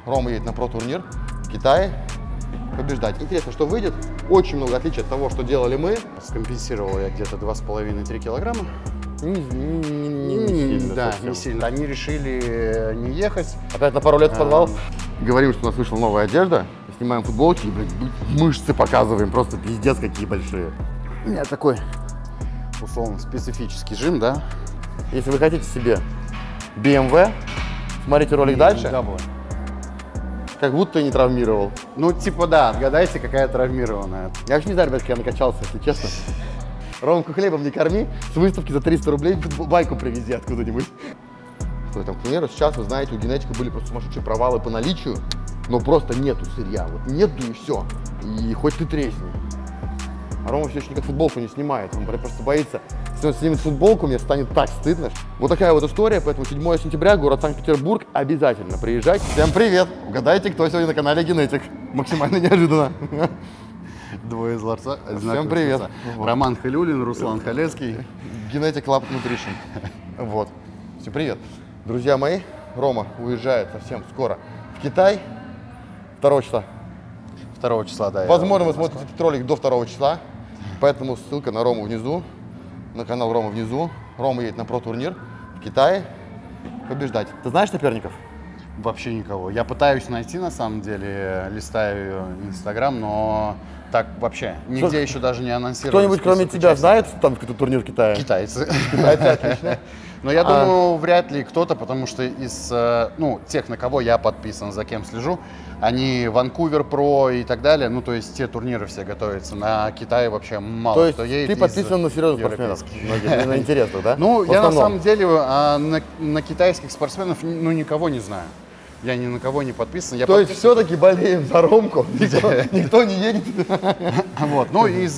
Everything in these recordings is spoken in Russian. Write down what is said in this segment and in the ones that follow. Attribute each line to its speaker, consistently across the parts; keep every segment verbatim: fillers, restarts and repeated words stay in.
Speaker 1: Рома едет на про-турнир в Китае побеждать. Интересно, что выйдет. Очень много отличий от того, что делали мы.
Speaker 2: Скомпенсировал я где-то два с половиной-три килограмма.
Speaker 1: Не, не, не, не сильно.
Speaker 2: Да,
Speaker 1: совсем.
Speaker 2: не сильно. Они решили не ехать.
Speaker 1: Опять на пару лет в подвал. Говорим, что у нас вышла новая одежда. Снимаем футболки и, блядь, мышцы показываем. Просто пиздец какие большие.
Speaker 2: У меня такой, условно, специфический жим, да?
Speaker 1: Если вы хотите себе би эм вэ, смотрите ролик дальше.
Speaker 2: Double.
Speaker 1: Как будто не травмировал.
Speaker 2: Ну, типа, да, отгадайте, какая травмированная.
Speaker 1: Я вообще не знаю, ребят, как я накачался, если честно. Ромку хлебом не корми, с выставки за триста рублей байку привези откуда-нибудь. Что там, к примеру, сейчас, вы знаете, у генетика были просто сумасшедшие провалы по наличию, но просто нету сырья. Вот нету и все. И хоть ты тресни. А Рома все еще никак футболку не снимает, он просто боится. Если он снимет футболку, мне станет так стыдно. Вот такая вот история, поэтому седьмое сентября, город Санкт-Петербург, обязательно приезжайте. Всем привет! Угадайте, кто сегодня на канале Генетик. Максимально неожиданно.
Speaker 2: Двое из ларца.
Speaker 1: Всем привет.
Speaker 2: Вот. Роман Халюлин, Руслан Халецкий.
Speaker 1: Генетик Lab Nutrition. Вот. Всем привет. Друзья мои, Рома уезжает совсем скоро в Китай. второго числа.
Speaker 2: второго числа, да.
Speaker 1: Возможно, вы смотрите этот ролик до второго числа. Поэтому ссылка на Рому внизу. На канал Рома внизу. Рома едет на про-турнир в Китае побеждать. Ты знаешь соперников?
Speaker 2: Вообще никого. Я пытаюсь найти, на самом деле, листаю Инстаграм, но так вообще нигде что, еще даже не анонсировали.
Speaker 1: Кто-нибудь, кроме тебя, знает, что там какой-то турнир в Китае?
Speaker 2: Китайцы.
Speaker 1: Китайцы, отлично.
Speaker 2: Но я думаю, вряд ли кто-то, потому что из, ну, тех, на кого я подписан, за кем слежу, они Ванкувер Про и так далее, ну, то есть те турниры все готовятся. На Китае вообще мало
Speaker 1: то есть
Speaker 2: кто едет.
Speaker 1: Ты подписан на серьезных спортсменов? На интересных, да?
Speaker 2: Ну, я на самом деле на китайских спортсменов, ну, никого не знаю. Я ни на кого не подписан. Я
Speaker 1: То
Speaker 2: подписан...
Speaker 1: есть все-таки болеем за Ромку, никто, никто не едет.
Speaker 2: Вот. Ну, из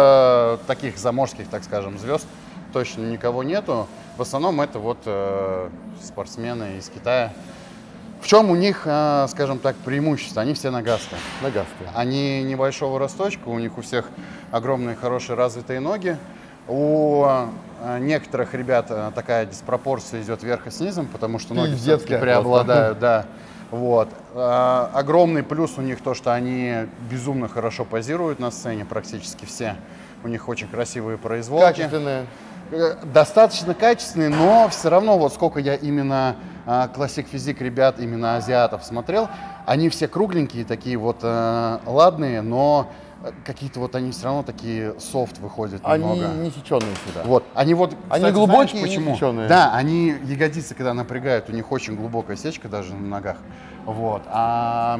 Speaker 2: э, таких заморских, так скажем, звезд точно никого нету. В основном это вот э, спортсмены из Китая. В чем у них, э, скажем так, преимущество? Они все нагасты.
Speaker 1: Нагасты.
Speaker 2: Они небольшого росточка, у них у всех огромные, хорошие, развитые ноги. У э, некоторых ребят э, такая диспропорция идет вверх и снизу, потому что ноги все-таки преобладают, да. Вот. Э, огромный плюс у них то, что они безумно хорошо позируют на сцене, практически все. У них очень красивые производки.
Speaker 1: Качественные.
Speaker 2: Достаточно качественные, но все равно, вот сколько я именно э, классик физик ребят, именно азиатов смотрел, они все кругленькие, такие вот э, ладные, но какие-то вот они все равно такие софт выходят немного.
Speaker 1: Они не сеченые всегда.
Speaker 2: Вот. Они вот,
Speaker 1: они
Speaker 2: кстати,
Speaker 1: глубокие,
Speaker 2: знаешь, почему?
Speaker 1: Не сеченые.
Speaker 2: Да, они ягодицы, когда напрягают, у них очень глубокая сечка даже на ногах. Вот. А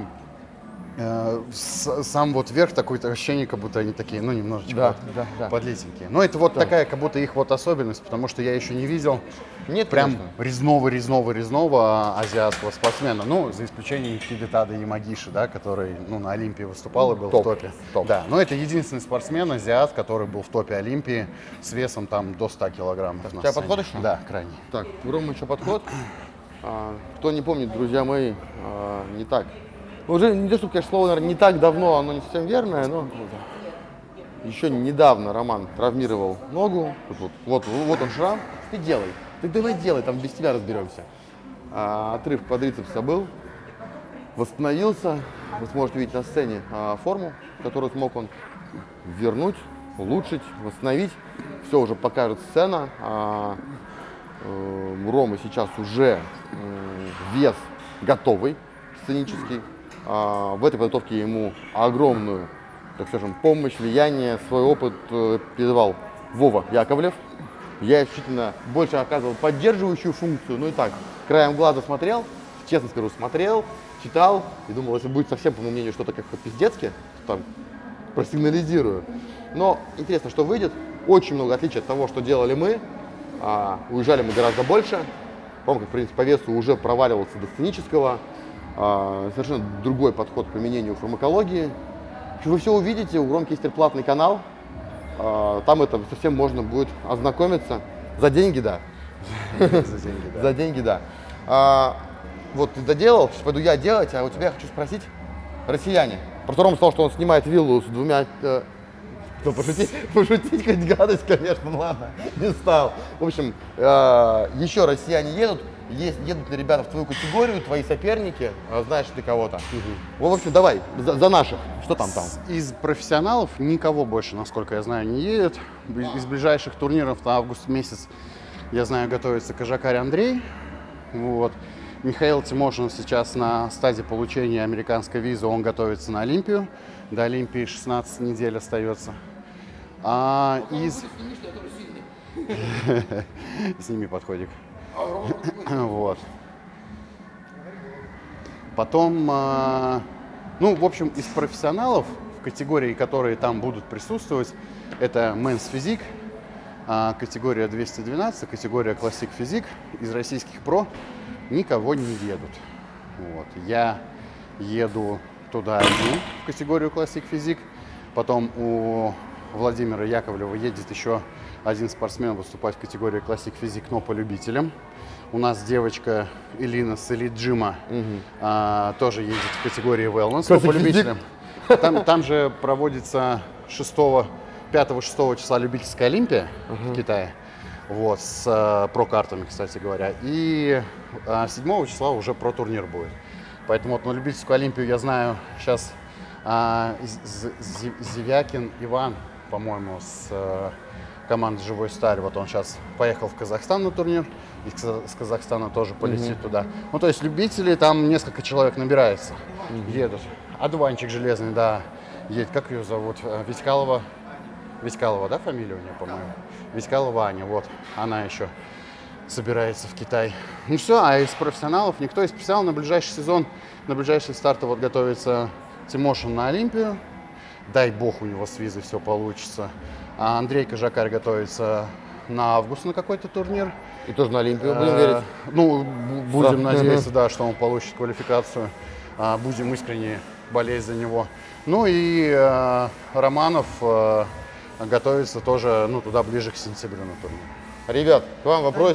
Speaker 2: э, с, сам вот верх такое ощущение, как будто они такие, ну, немножечко
Speaker 1: да,
Speaker 2: вот
Speaker 1: да, да.
Speaker 2: подлетенькие. Но это вот да. такая, как будто их вот особенность, потому что я еще не видел. Нет, прям резного-резного-резного азиатского спортсмена. Ну, за исключением Кидетада Ямагиши, да, который, ну, на Олимпии выступал и был
Speaker 1: топ,
Speaker 2: в топе.
Speaker 1: Топ.
Speaker 2: Да, но это единственный спортсмен, азиат, который был в топе Олимпии с весом там до ста килограммов.
Speaker 1: У тебя подход еще?
Speaker 2: Да, крайний.
Speaker 1: Так, у Ромы еще подход. А, кто не помнит, друзья мои, а, не так. Ну, уже не то, что, конечно, слово, наверное, не так давно, оно не совсем верное, но еще недавно Роман травмировал ногу. Тут, вот, вот, вот он шрам. Ты делай. Ты давай делай, там без тебя разберемся. А, отрыв квадрицепса был, восстановился. Вы сможете видеть на сцене а, форму, которую смог он вернуть, улучшить, восстановить. Все уже покажет сцена. А, э, у Ромы сейчас уже э, вес готовый, сценический. А, в этой подготовке ему огромную, так скажем, помощь, влияние, свой опыт э, передавал Вова Яковлев. Я исключительно больше оказывал поддерживающую функцию, ну и так, краем глаза смотрел, честно скажу, смотрел, читал и думал, если будет совсем, по моему мнению, что-то как по-пиздецки, там, просигнализирую. Но интересно, что выйдет. Очень много отличий от того, что делали мы. А, уезжали мы гораздо больше. Ромка, в принципе, по весу уже проваливался до сценического. А, совершенно другой подход к применению фармакологии. Вы все увидите, у Ромки есть платный канал. Там это совсем можно будет ознакомиться. За деньги, да.
Speaker 2: За деньги, да.
Speaker 1: За деньги, да. А, вот ты доделал, сейчас пойду я делать, а у тебя хочу спросить, россияне. Просто Рома сказал, что он снимает виллу с двумя... Э, ну, пошутить, пошутить хоть гадость, конечно, ну ладно, не стал. В общем, э, еще россияне едут. есть, едут ли ребята в твою категорию, твои соперники, а знаешь ты кого-то. Угу. В общем, давай, за, за наших. Что там там?
Speaker 2: Из профессионалов никого больше, насколько я знаю, не едет. Из ближайших турниров на август месяц, я знаю, готовится Кожакарь Андрей. Вот. Михаил Тимошин сейчас на стадии получения американской визы, он готовится на Олимпию. До Олимпии шестнадцать недель остается. А из... Сними подходик. Вот. Потом, ну, в общем, из профессионалов в категории, которые там будут присутствовать, это Men's Physique, категория двести двенадцать, категория Classic Physique. Из российских про никого не едут. Вот. Я еду туда один в категорию Classic Physique. Потом у Владимира Яковлева едет еще один спортсмен выступать в категории Classic Physique, но по любителям. У нас девочка Элина с Elite Gym угу. а, тоже едет в категории Wellness, но по любителям. Там, там же проводится пятого-шестого числа любительская Олимпия угу. в Китае. Вот, с а, про-картами, кстати говоря. И а, седьмого числа уже про-турнир будет. Поэтому вот на любительскую Олимпию я знаю сейчас а, Зевякин Иван, по-моему, с а, команды «Живой Сталь». Вот он сейчас поехал в Казахстан на турнир. Из Казахстана тоже полетит mm-hmm. туда. Ну, то есть любители, там несколько человек набирается, mm-hmm. едут. Одуванчик железный, да, едет. Как ее зовут? Витькалова. Витькалова, да, фамилия у нее, по-моему? Витькалова Аня, вот. Она еще собирается в Китай. Ну все, а из профессионалов никто. Из профессионалов на ближайший сезон, на ближайшие старты вот готовится Тимошин на Олимпию. Дай бог, у него с визой все получится. А Андрей Кожакарь готовится на август на какой-то турнир.
Speaker 1: И тоже на Олимпию будем верить?
Speaker 2: Ну, будем да. надеяться, да, что он получит квалификацию. Будем искренне болеть за него. Ну и э, Романов э, готовится тоже, ну, туда ближе к сентябрю на турнир.
Speaker 1: Ребят, к вам вопрос?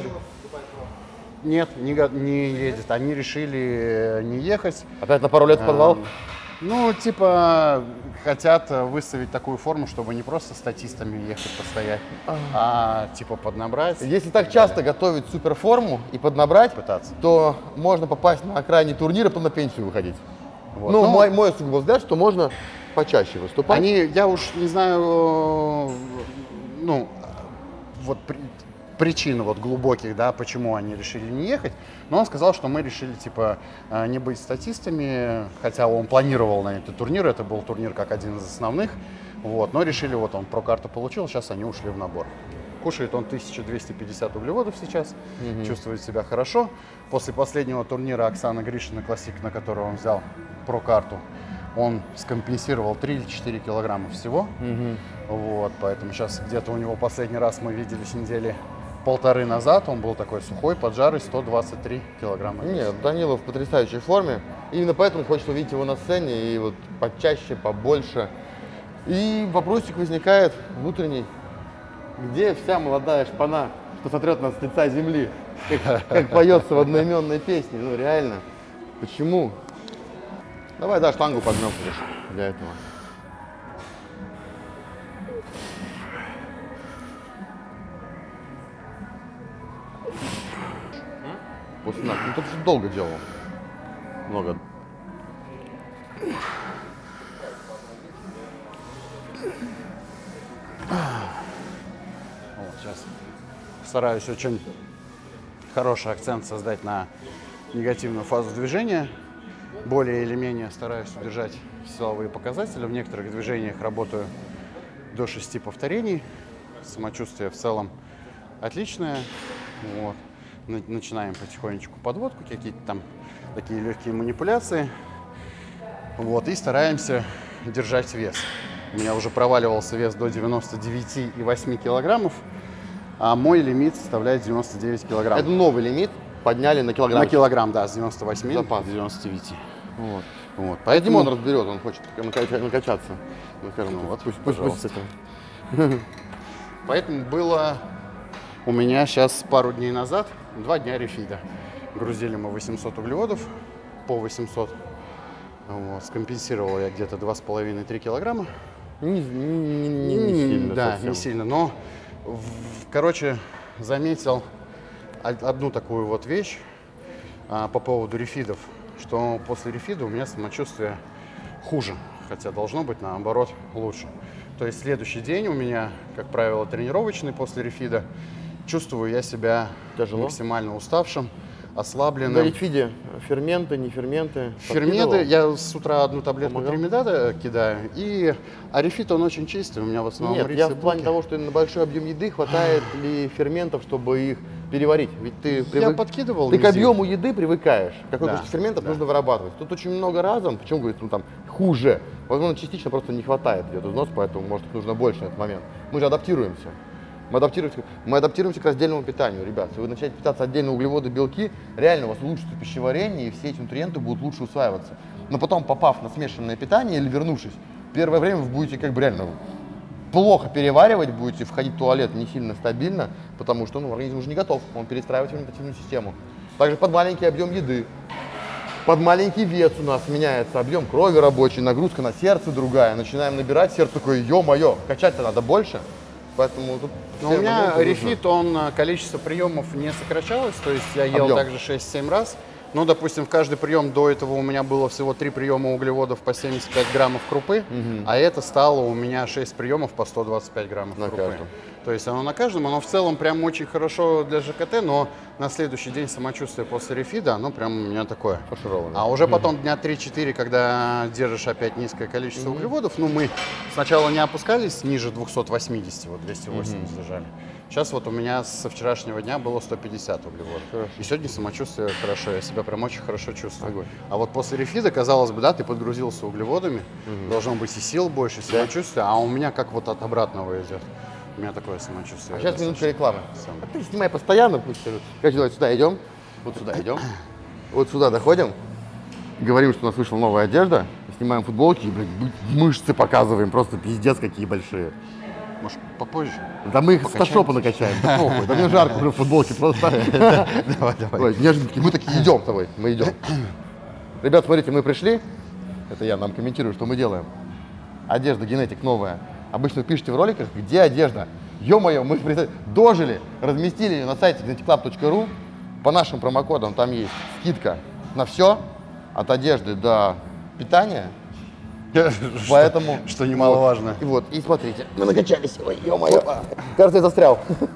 Speaker 2: Нет, не, не едет. Они решили не ехать.
Speaker 1: Опять на пару лет в подвал?
Speaker 2: Ну, типа, хотят выставить такую форму, чтобы не просто статистами ехать постоять, а, а типа поднабрать.
Speaker 1: Если так часто далее. готовить суперформу и поднабрать,
Speaker 2: пытаться,
Speaker 1: то можно попасть на окраине турнира, потом на пенсию выходить. Вот. Ну, Но... мой, мой сугубо взгляд, что можно почаще выступать.
Speaker 2: Они, я уж не знаю, ну, вот при, причин вот глубоких, да, почему они решили не ехать. Но он сказал, что мы решили, типа, не быть статистами, хотя он планировал на этот турнир, это был турнир как один из основных, вот, но решили, вот он про-карту получил, сейчас они ушли в набор. Кушает он тысяча двести пятьдесят углеводов сейчас, mm-hmm. чувствует себя хорошо. После последнего турнира Оксана Гришина Классик, на который он взял про-карту, он скомпенсировал три или четыре килограмма всего, mm-hmm. вот, поэтому сейчас где-то у него последний раз мы виделись недели полторы назад, он был такой сухой, поджарый, сто двадцать три килограмма.
Speaker 1: Нет, Данилов в потрясающей форме. Именно поэтому хочется увидеть его на сцене и вот почаще, побольше. И вопросик возникает внутренний. Где вся молодая шпана, что сотрет нас с лица земли? Как, как поется в одноименной песне. Ну реально. Почему? Давай, да, штангу подмем для этого. После нас. Ну, ты же долго делал. Много.
Speaker 2: Вот, сейчас стараюсь очень хороший акцент создать на негативную фазу движения. Более или менее стараюсь удержать силовые показатели. В некоторых движениях работаю до шести повторений. Самочувствие в целом отличное. Вот. Начинаем потихонечку подводку, какие-то там такие легкие манипуляции. Вот, и стараемся держать вес. У меня уже проваливался вес до девяноста девяти и восьми килограммов, а мой лимит составляет девяносто девять килограмм.
Speaker 1: Это новый лимит, подняли на килограмм?
Speaker 2: На килограмм, да, с девяноста восьми
Speaker 1: Запас.
Speaker 2: до девяноста девяти.
Speaker 1: Вот.
Speaker 2: Вот,
Speaker 1: поэтому он разберет, он хочет накачаться. Ну, скажем,
Speaker 2: ну, вот,
Speaker 1: пусть,
Speaker 2: пожалуйста. Пусть Поэтому было у меня сейчас пару дней назад два дня рефида. Грузили мы восемьсот углеводов, по восемьсот. Вот, скомпенсировал я где-то два с половиной — три килограмма.
Speaker 1: Не, не, не, не сильно.
Speaker 2: Да,
Speaker 1: совсем.
Speaker 2: не сильно. Но, в, короче, заметил одну такую вот вещь. а, по поводу рефидов, что после рефида у меня самочувствие хуже, хотя должно быть наоборот лучше. То есть следующий день у меня, как правило, тренировочный после рефида. Чувствую я себя
Speaker 1: Тяжело?
Speaker 2: максимально уставшим, ослабленным.
Speaker 1: На рефиде ферменты, не ферменты?
Speaker 2: Ферменты, я с утра одну таблетку
Speaker 1: Помогал?
Speaker 2: тримидата кидаю, и а рефит он очень чистый, у меня в основном
Speaker 1: Нет,
Speaker 2: рисы,
Speaker 1: я в плане
Speaker 2: булки.
Speaker 1: того, что на большой объем еды хватает ли ферментов, чтобы их переварить. Ведь ты,
Speaker 2: Я
Speaker 1: привык-
Speaker 2: подкидывал
Speaker 1: ты к
Speaker 2: мизин.
Speaker 1: объему еды привыкаешь. Какой
Speaker 2: Да,
Speaker 1: количество ферментов
Speaker 2: да.
Speaker 1: нужно вырабатывать. Тут очень много разом, почему говорит, ну там хуже. Возможно, частично просто не хватает идет износ, поэтому может их нужно больше на этот момент. Мы же адаптируемся. Мы адаптируемся, мы адаптируемся к раздельному питанию, ребят. Если вы начинаете питаться отдельно углеводы, белки, реально у вас улучшится пищеварение, и все эти нутриенты будут лучше усваиваться. Но потом, попав на смешанное питание или вернувшись, первое время вы будете как бы реально плохо переваривать, будете входить в туалет не сильно стабильно, потому что ну, организм уже не готов, он перестраивает ферментативную систему. Также под маленький объем еды, под маленький вес у нас меняется объем крови рабочий, нагрузка на сердце другая, начинаем набирать, сердце такое, ё-моё, качать-то надо больше, поэтому тут...
Speaker 2: Но
Speaker 1: все
Speaker 2: у меня
Speaker 1: моменты
Speaker 2: рефит, он, а, количество приемов не сокращалось, то есть я ел
Speaker 1: Объем.
Speaker 2: также шесть-семь раз. Ну, допустим, в каждый прием до этого у меня было всего три приема углеводов по семьдесят пять граммов крупы, а это стало у меня шесть приемов по сто двадцать пять граммов
Speaker 1: На
Speaker 2: крупы.
Speaker 1: каждом.
Speaker 2: То есть оно на каждом, оно в целом прям очень хорошо для ЖКТ, но на следующий день самочувствие после рефида, оно прям у меня такое.
Speaker 1: Фаршированное.
Speaker 2: А уже потом дня три-четыре, когда держишь опять низкое количество углеводов, ну мы сначала не опускались ниже двухсот восьмидесяти, вот двести восемьдесят держали. Сейчас вот у меня со вчерашнего дня было сто пятьдесят углеводов.
Speaker 1: Хорошо.
Speaker 2: И сегодня самочувствие хорошо, я себя прям очень хорошо чувствую.
Speaker 1: Огонь.
Speaker 2: А вот после рефида, казалось бы, да, ты подгрузился углеводами, должно быть и сил больше, и самочувствие, а у меня как вот от обратного идет. У меня такое самочувствие.
Speaker 1: А сейчас минутка рекламы.
Speaker 2: Сам.
Speaker 1: А ты снимай постоянно, пусть скажут. Как делать? Сюда идем, вот сюда идем, вот сюда доходим, говорим, что у нас вышла новая одежда, снимаем футболки и, блядь, мышцы показываем, просто пиздец какие большие.
Speaker 2: Может, попозже?
Speaker 1: Да мы их с
Speaker 2: Покачаемся.
Speaker 1: фотошопа накачаем, да похуй, да мне жарко уже в футболке просто.
Speaker 2: Давай, давай.
Speaker 1: Ой, неожиданно такие, мы такие идем с тобой, мы идем. Ребят, смотрите, мы пришли, это я нам комментирую, что мы делаем. Одежда, генетик новая. Обычно вы пишете в роликах, где одежда. Ё-моё, мы представь, дожили, разместили ее на сайте genetic club точка ру. По нашим промокодам там есть скидка на все, от одежды до питания. Поэтому,
Speaker 2: Что немаловажно.
Speaker 1: И вот, и смотрите, мы накачались. Ой, ё-моё, кажется, я застрял.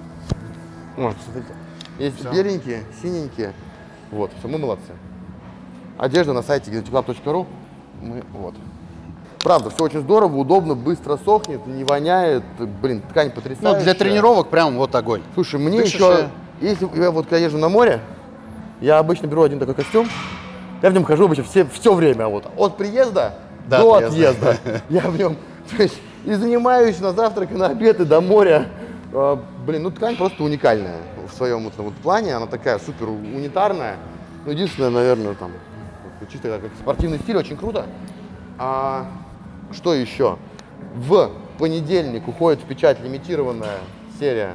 Speaker 1: Вот, смотрите. Есть
Speaker 2: Всё.
Speaker 1: беленькие, синенькие. Вот, все, мы молодцы. Одежда на сайте genetic club точка ру. Мы, вот. Правда, все очень здорово, удобно, быстро сохнет, не воняет. Блин, ткань потрясающая.
Speaker 2: Ну, для тренировок прям вот огонь.
Speaker 1: Слушай, мне
Speaker 2: Дышишь
Speaker 1: еще, если я вот когда езжу на море, я обычно беру один такой костюм, я в нем хожу обычно все, все время, вот, от приезда
Speaker 2: До
Speaker 1: до
Speaker 2: отъезда.
Speaker 1: отъезда. Я в нем, то есть, и занимаюсь на завтрак, и на обед, и до моря. А, блин, ну ткань просто уникальная в своем вот, вот плане, она такая супер унитарная. Ну, единственное, наверное, там, вот, чисто как спортивный стиль, очень круто. А, что еще? В понедельник уходит в печать лимитированная серия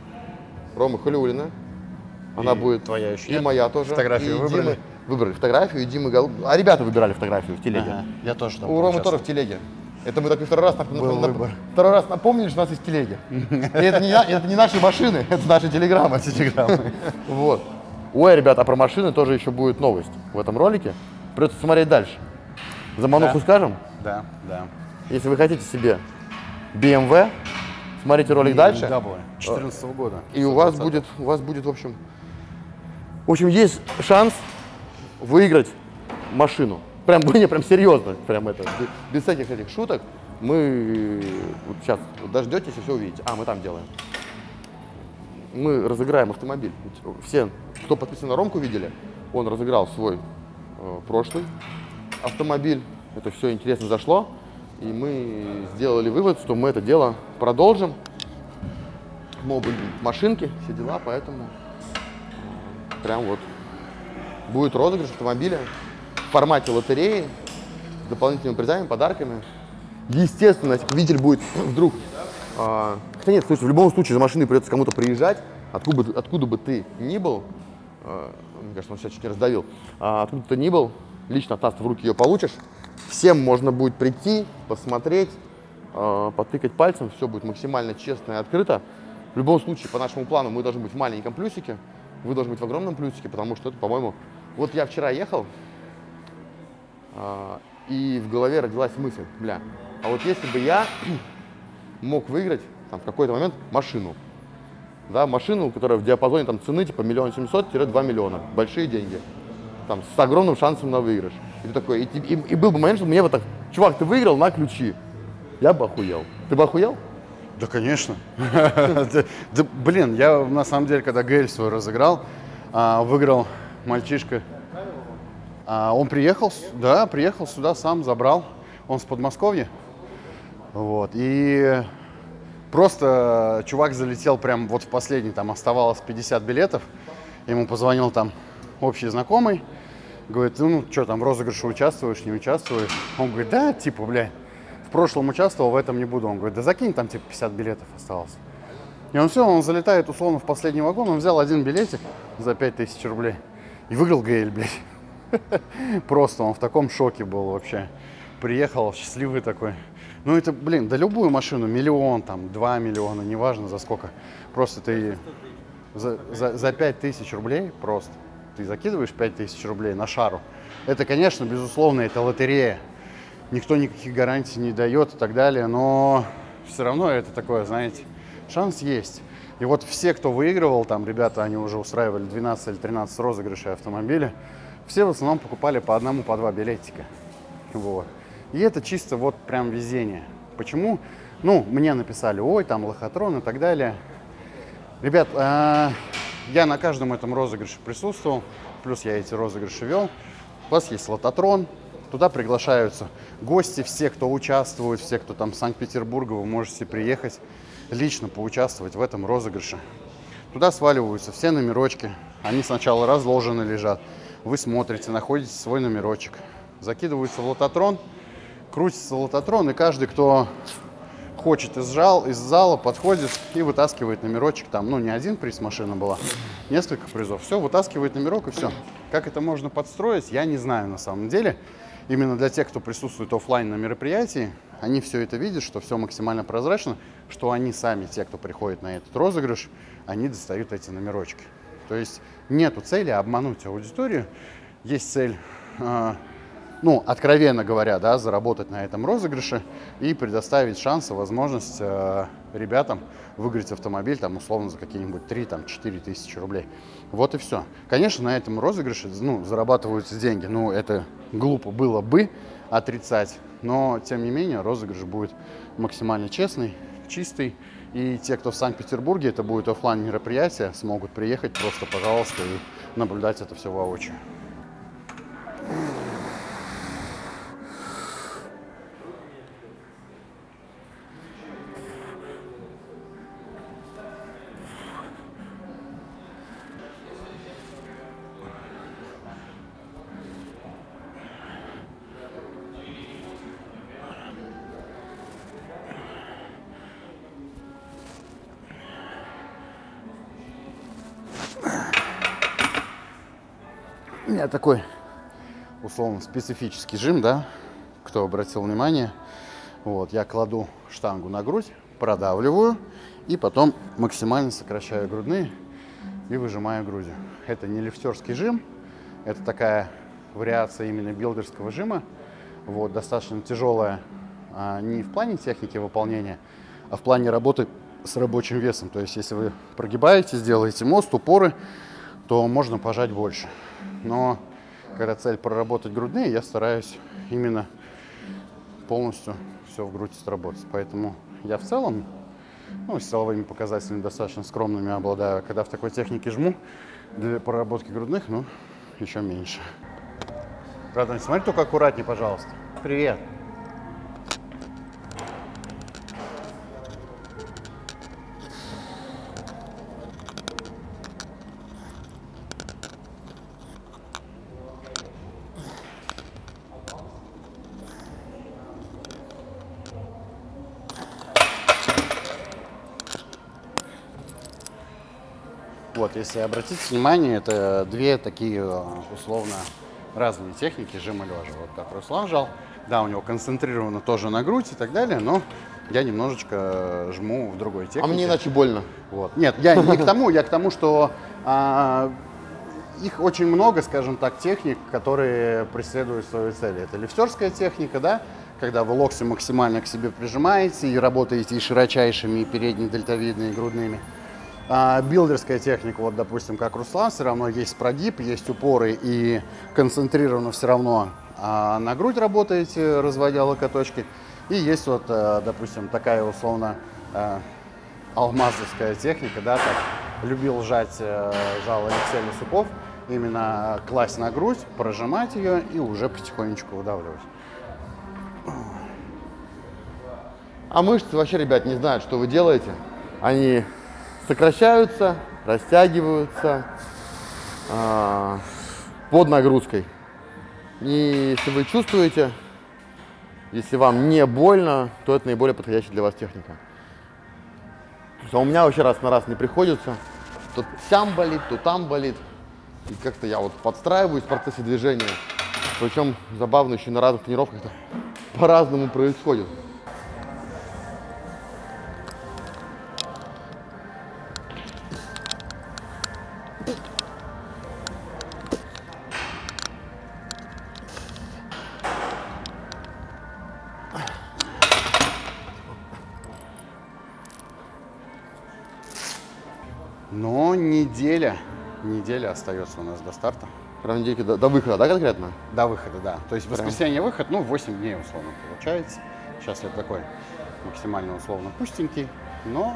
Speaker 1: Ромы Халиуллина. Она
Speaker 2: И
Speaker 1: будет
Speaker 2: твоя еще
Speaker 1: и
Speaker 2: нет?
Speaker 1: моя тоже.
Speaker 2: Фотографию
Speaker 1: И
Speaker 2: выбрали?
Speaker 1: Димы- выбрали фотографию, и Димы Гол... А ребята выбирали фотографию в телеге.
Speaker 2: Ага, я тоже там
Speaker 1: У Ромы
Speaker 2: поучаствовал.
Speaker 1: тоже в телеге. Это мы так второй раз, нап-
Speaker 2: Был
Speaker 1: нап-
Speaker 2: выбор.
Speaker 1: второй раз напомнили, что у нас есть телеги. И это не, на- это не наши машины, это наши телеграммы.
Speaker 2: Телеграммы.
Speaker 1: Вот. Ой, ребята, а про машины тоже еще будет новость в этом ролике. Придется смотреть дальше. Замануху
Speaker 2: Да.
Speaker 1: скажем?
Speaker 2: Да, да.
Speaker 1: Если вы хотите себе би эм дабл ю, смотрите ролик дальше.
Speaker 2: две четырнадцатого года.
Speaker 1: И у вас будет, у вас будет, в общем, в общем, есть шанс выиграть машину. Прям, не, прям серьезно, прям это, без, без всяких этих шуток. Мы вот сейчас вот дождетесь и все увидите. А, мы там делаем. Мы разыграем автомобиль. Все, кто подписан на Ромку, видели, он разыграл свой э, прошлый автомобиль. Это все интересно зашло. И мы сделали вывод, что мы это дело продолжим. Могут быть машинки, все дела, поэтому прям вот будет розыгрыш автомобиля в формате лотереи с дополнительными призами, подарками. Естественно, если победитель будет вдруг... А, хотя нет, слушай, в любом случае за машиной придется кому-то приезжать, откуда, бы- откуда бы ты ни был, а, мне кажется, он сейчас чуть не раздавил, а, откуда ты ни был, лично от нас в руки ее получишь. Всем можно будет прийти, посмотреть, а, потыкать пальцем, все будет максимально честно и открыто. В любом случае, по нашему плану, мы должны быть в маленьком плюсике, вы должны быть в огромном плюсике, потому что это, по-моему, Вот я вчера ехал, а, и в голове родилась мысль, бля, а вот если бы я мог выиграть там, в какой-то момент машину, да, машину, которая в диапазоне там, цены типа миллион семьсот - два миллиона, большие деньги, там, с огромным шансом на выигрыш. И, ты такой, и, и, и был бы момент, что мне вот так, чувак, ты выиграл, на ключи. Я бы охуел. Ты бы охуел?
Speaker 2: Да, конечно. Да, блин, я на самом деле, когда Гель свой разыграл, выиграл мальчишка. Он приехал, да, приехал сюда, сам забрал. Он с Подмосковья. Вот. И просто чувак залетел прям вот в последний, там оставалось пятьдесят билетов. Ему позвонил там общий знакомый. Говорит, ну, что там, в розыгрыше участвуешь, не участвуешь? Он говорит, да, типа, бля, в прошлом участвовал, в этом не буду. Он говорит, да закинь, там типа пятьдесят билетов осталось. И он все, он залетает условно в последний вагон, он взял один билетик за пять тысяч рублей и выиграл Гейль, блядь. Просто он в таком шоке был вообще. Приехал, счастливый такой. Ну это, блин, да любую машину, миллион, там, два миллиона, неважно за сколько. Просто ты за, за, за пять тысяч рублей просто, ты закидываешь пять тысяч рублей на шару. Это, конечно, безусловно, это лотерея. Никто никаких гарантий не дает и так далее, но все равно это такое, знаете, шанс есть. И вот все, кто выигрывал, там, ребята, они уже устраивали двенадцать или тринадцать розыгрышей автомобиля, все в основном покупали по одному, по два билетика. Вот. И это чисто вот прям везение. Почему? Ну, мне написали, ой, там лохотрон и так далее. Ребят, э, я на каждом этом розыгрыше присутствовал, плюс я эти розыгрыши вел. У вас есть лототрон, туда приглашаются гости, все, кто участвует, все, кто там с Санкт-Петербурга, вы можете приехать, лично поучаствовать в этом розыгрыше. Туда сваливаются все номерочки, они сначала разложены лежат. Вы смотрите, находите свой номерочек, закидывается в лототрон, крутится лототрон, и каждый, кто хочет из, жал, из зала, подходит и вытаскивает номерочек. Там, ну, не один приз машина была, несколько призов. Все, вытаскивает номерок и все. Как это можно подстроить, я не знаю на самом деле. Именно для тех, кто присутствует офлайн на мероприятии, они все это видят, что все максимально прозрачно, что они сами, те, кто приходит на этот розыгрыш, они достают эти номерочки. То есть нету цели обмануть аудиторию, есть цель, э, ну, откровенно говоря, да, заработать на этом розыгрыше и предоставить шанс и возможность э, ребятам выиграть автомобиль, там, условно, за какие-нибудь три-четыре тысячи рублей. Вот и все. Конечно, на этом розыгрыше, ну, зарабатываются деньги, ну, это глупо было бы отрицать, но, тем не менее, розыгрыш будет максимально честный, чистый. И те, кто в Санкт-Петербурге, это будет офлайн мероприятие, смогут приехать просто, пожалуйста, и наблюдать это все воочию. У меня такой, условно, специфический жим, да, кто обратил внимание. Вот, я кладу штангу на грудь, продавливаю и потом максимально сокращаю грудные и выжимаю грудью. Это не лифтерский жим, это такая вариация именно билдерского жима. Вот, достаточно тяжелая, а не в плане техники выполнения, а в плане работы с рабочим весом. То есть, если вы прогибаете, делаете мост, упоры, то можно пожать больше. Но когда цель проработать грудные, я стараюсь именно полностью все в грудь сработать. Поэтому я в целом, ну, с силовыми показателями достаточно скромными обладаю. Когда в такой технике жму, для проработки грудных, ну, еще меньше. Братан, смотри только аккуратнее, пожалуйста. Привет. Вот, если обратить внимание, это две такие условно разные техники жима лежа. Вот как Руслан жал, да, у него концентрировано тоже на грудь и так далее, но я немножечко жму в другой технике.
Speaker 1: А мне иначе больно.
Speaker 2: Вот. Нет, я не к тому, я к тому, что а, их очень много, скажем так, техник, которые преследуют свою цель. Это лифтерская техника, да, когда вы локти максимально к себе прижимаете и работаете и широчайшими, и передними, дельтовидными, и грудными. А билдерская техника, вот, допустим, как Руслан, все равно есть прогиб, есть упоры, и концентрированно все равно а, на грудь работаете, разводя локоточки. И есть вот, а, допустим, такая условно а, алмазовская техника, да, так любил жать, а, жал Алексей Лисуков, именно класть на грудь, прожимать ее и уже потихонечку выдавливать.
Speaker 1: А мышцы вообще, ребят, не знают, что вы делаете. Они сокращаются, растягиваются а, под нагрузкой. И если вы чувствуете, если вам не больно, то это наиболее подходящая для вас техника. А у меня вообще раз на раз не приходится. То там болит, то там болит. И как-то я вот подстраиваюсь в процессе движения. Причем забавно еще на разных тренировках это по-разному происходит.
Speaker 2: Но неделя, неделя остается у нас до старта.
Speaker 1: Прям недельки до, до выхода, да, конкретно?
Speaker 2: До выхода, да. То есть в воскресенье выход, ну, восемь дней условно получается. Сейчас я такой максимально условно пустенький, но...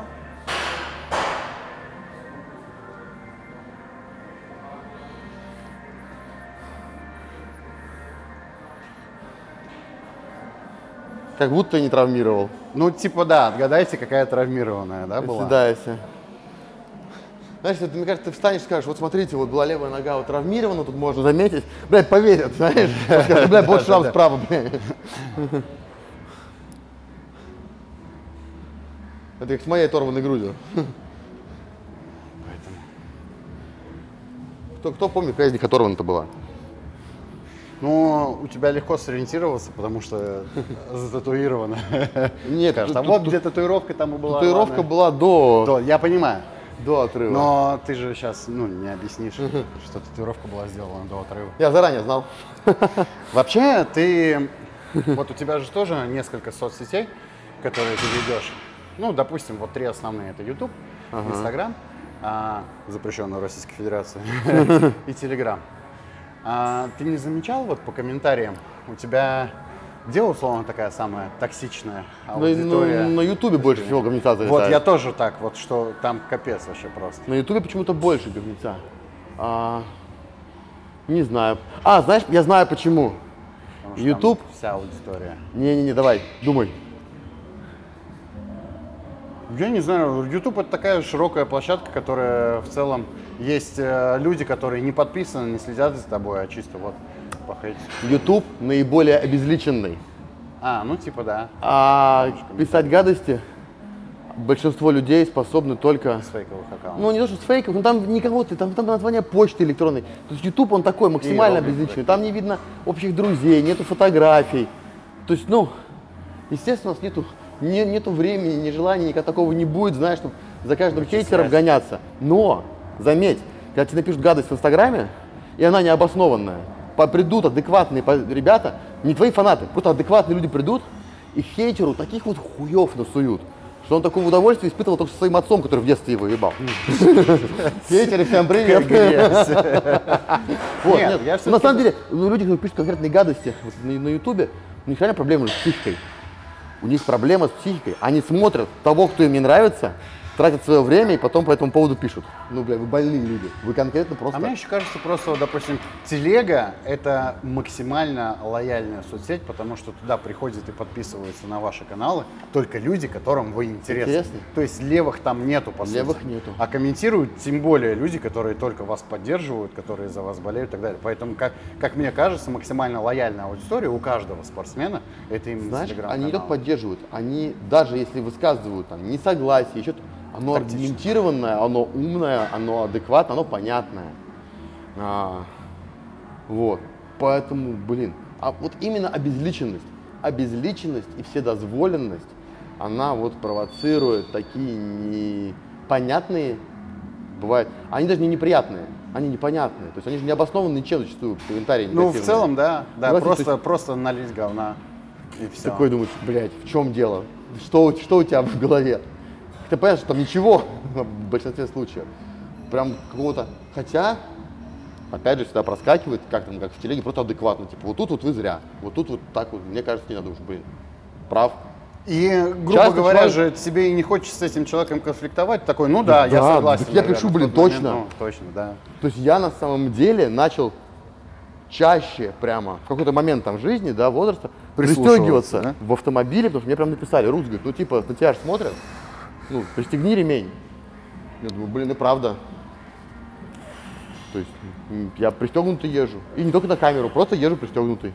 Speaker 1: Как будто не травмировал.
Speaker 2: Ну, типа, да, отгадайте, какая травмированная, да, была?
Speaker 1: Да, если... Знаешь, ты, мне кажется, ты встанешь и скажешь, вот смотрите, вот была левая нога вот травмирована, тут можно заметить. Блядь, поверят, знаешь. Скажут, блядь, вот шрам справа, блядь. Это как с моей оторванной грудью. Кто, кто помнит, какая из них оторвана-то была?
Speaker 2: Ну, у тебя легко сориентироваться, потому что зататуировано.
Speaker 1: Нет,
Speaker 2: Скажешь, а вот где татуировка там и была.
Speaker 1: Татуировка была до...
Speaker 2: до... Я понимаю.
Speaker 1: До отрыва.
Speaker 2: Но ты же сейчас, ну, не объяснишь, что татуировка была сделана до отрыва.
Speaker 1: Я заранее знал.
Speaker 2: Вообще, ты... Вот у тебя же тоже несколько соцсетей, которые ты ведешь. Ну, допустим, вот три основные. Это YouTube, ага. Instagram, а, запрещенный в Российской Федерации, и Telegram. А, ты не замечал вот по комментариям, у тебя где условно такая самая токсичная аудитория?
Speaker 1: На, на, на Ютубе больше всего говнеца залетает.
Speaker 2: Вот я тоже так, вот что там капец вообще просто.
Speaker 1: На Ютубе почему-то больше говнеца. А, не знаю. А, знаешь, я знаю почему. YouTube.
Speaker 2: Вся аудитория.
Speaker 1: Не-не-не, давай, думай.
Speaker 2: Я не знаю, YouTube это такая широкая площадка, которая в целом есть люди, которые не подписаны, не следят за тобой, а чисто вот похейтить.
Speaker 1: YouTube наиболее обезличенный.
Speaker 2: А, ну типа да.
Speaker 1: А писать гадости большинство людей способны только...
Speaker 2: С фейковых аккаунтов.
Speaker 1: Ну не то, что с фейков, но там никого, там, там название почты электронной. То есть YouTube он такой максимально обезличенный. Там не видно общих друзей, нету фотографий. То есть, ну, естественно, у нас нету... Не, нету времени, ни желания, никак такого не будет, знаешь, чтобы за каждым хейтером гоняться. Но, заметь, когда тебе напишут гадость в Инстаграме, и она необоснованная, придут адекватные ребята, не твои фанаты, просто адекватные люди придут и хейтеру таких вот хуев насуют, что он такое удовольствие испытывал только со своим отцом, который в детстве его ебал. Хейтеры, всем привет. На самом деле, люди, которые пишут конкретные гадости на Ютубе, у них реально проблемы с психикой. У них проблема с психикой. Они смотрят того, кто им не нравится, тратят свое время и потом по этому поводу пишут. Ну, бля, вы больные люди. Вы конкретно просто...
Speaker 2: А мне еще кажется, просто, допустим, телега — это максимально лояльная соцсеть, потому что туда приходят и подписываются на ваши каналы только люди, которым вы интересны.
Speaker 1: Интересно.
Speaker 2: То есть левых там нету, по сути.
Speaker 1: Левых нету.
Speaker 2: А комментируют тем более люди, которые только вас поддерживают, которые за вас болеют и так далее. Поэтому, как, как мне кажется, максимально лояльная аудитория у каждого спортсмена — это именно
Speaker 1: Знаешь,
Speaker 2: телеграм-канал.
Speaker 1: они не только поддерживают, они даже если высказывают там несогласие, еще оно аргументированное, оно умное, оно адекватное, оно понятное. А, вот. Поэтому, блин, а вот именно обезличенность, обезличенность и вседозволенность, она вот провоцирует такие непонятные, бывают, они даже не неприятные, они непонятные. То есть они же не обоснованы ничем зачастую, комментарии
Speaker 2: негативные. Ну, в целом, да. да
Speaker 1: Согласен,
Speaker 2: просто,
Speaker 1: есть,
Speaker 2: просто налить говна. И все.
Speaker 1: Такой думаешь, блядь, в чем дело? Что, что у тебя в голове? Ты понимаешь, что там ничего в большинстве случаев. Прям какого-то. Хотя, опять же, всегда проскакивает, как там, как в телеге, просто адекватно. Типа, вот тут вот вы зря, вот тут вот так вот. Мне кажется, не надо уж, блин, прав.
Speaker 2: И, грубо
Speaker 1: Часто
Speaker 2: говоря
Speaker 1: человек...
Speaker 2: же, тебе и не хочется с этим человеком конфликтовать. Такой, ну да, да я согласен.
Speaker 1: Я пишу, блин, точно.
Speaker 2: Момент, ну, точно, да.
Speaker 1: То есть я на самом деле начал чаще прямо в какой-то момент там жизни, да, возраста, пристегиваться да? в автомобиле, потому что мне прям написали, Рус, говорит, ну типа, на тебя же смотрят, ну, пристегни ремень. Я думаю, блин, и правда. То есть я пристегнутый езжу. И не только на камеру, просто езжу пристегнутый.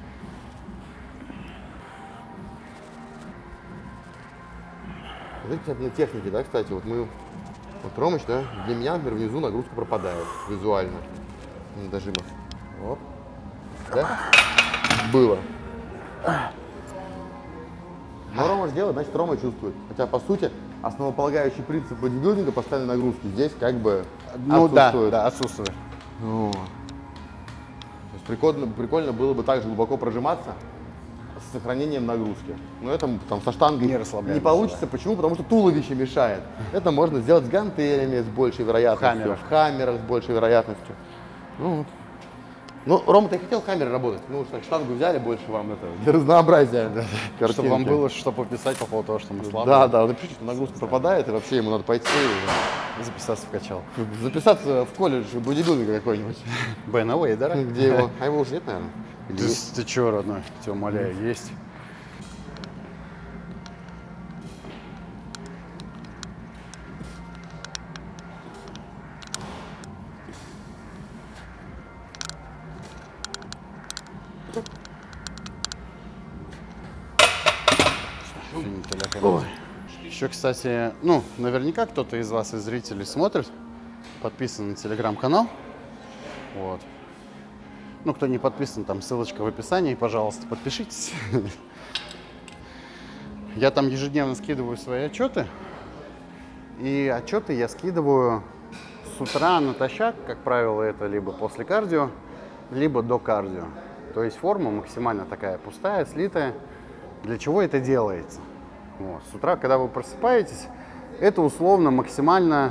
Speaker 1: Это, кстати, на технике, да, кстати, вот мы, вот Ромыч, да, для меня, например, внизу нагрузка пропадает визуально на дожимах. Оп. Да? Было. Но Рома же делает, значит, Рома чувствует. Хотя, по сути, основополагающий принцип бодибилдинга постоянной нагрузки здесь как бы
Speaker 2: ну,
Speaker 1: отсутствует.
Speaker 2: Да, да, отсутствует.
Speaker 1: О. То есть прикольно, прикольно было бы также глубоко прожиматься с сохранением нагрузки. Но это там со штангой не, не получится. Да. Почему? Потому что туловище мешает. Это можно сделать с гантелями с большей вероятностью, в хаммерах, в хаммерах с большей вероятностью. Ну, вот. Ну, Рома, ты хотел в камере работать? Ну, так штангу взяли больше вам это, для разнообразия. Да,
Speaker 2: чтобы вам было что пописать по поводу того, что мы слабые.
Speaker 1: Да, да, напишите, что нагрузка пропадает, и вообще ему надо пойти
Speaker 2: и записаться в качал.
Speaker 1: Записаться в колледж бодибилдинга какой-нибудь.
Speaker 2: бэ эн уэй, да?
Speaker 1: Где его? А его уже нет, наверное?
Speaker 2: Ты, ты чё, родной? Тебя умоляю, есть. Еще, кстати, ну, наверняка кто-то из вас, из зрителей, смотрит, подписан на телеграм-канал. Вот. Ну, кто не подписан, там ссылочка в описании, пожалуйста, подпишитесь. Я там ежедневно скидываю свои отчеты. И отчеты я скидываю с утра натощак, как правило, это либо после кардио, либо до кардио. То есть форма максимально такая пустая, слитая. Для чего это делается? Вот. С утра, когда вы просыпаетесь, это условно максимально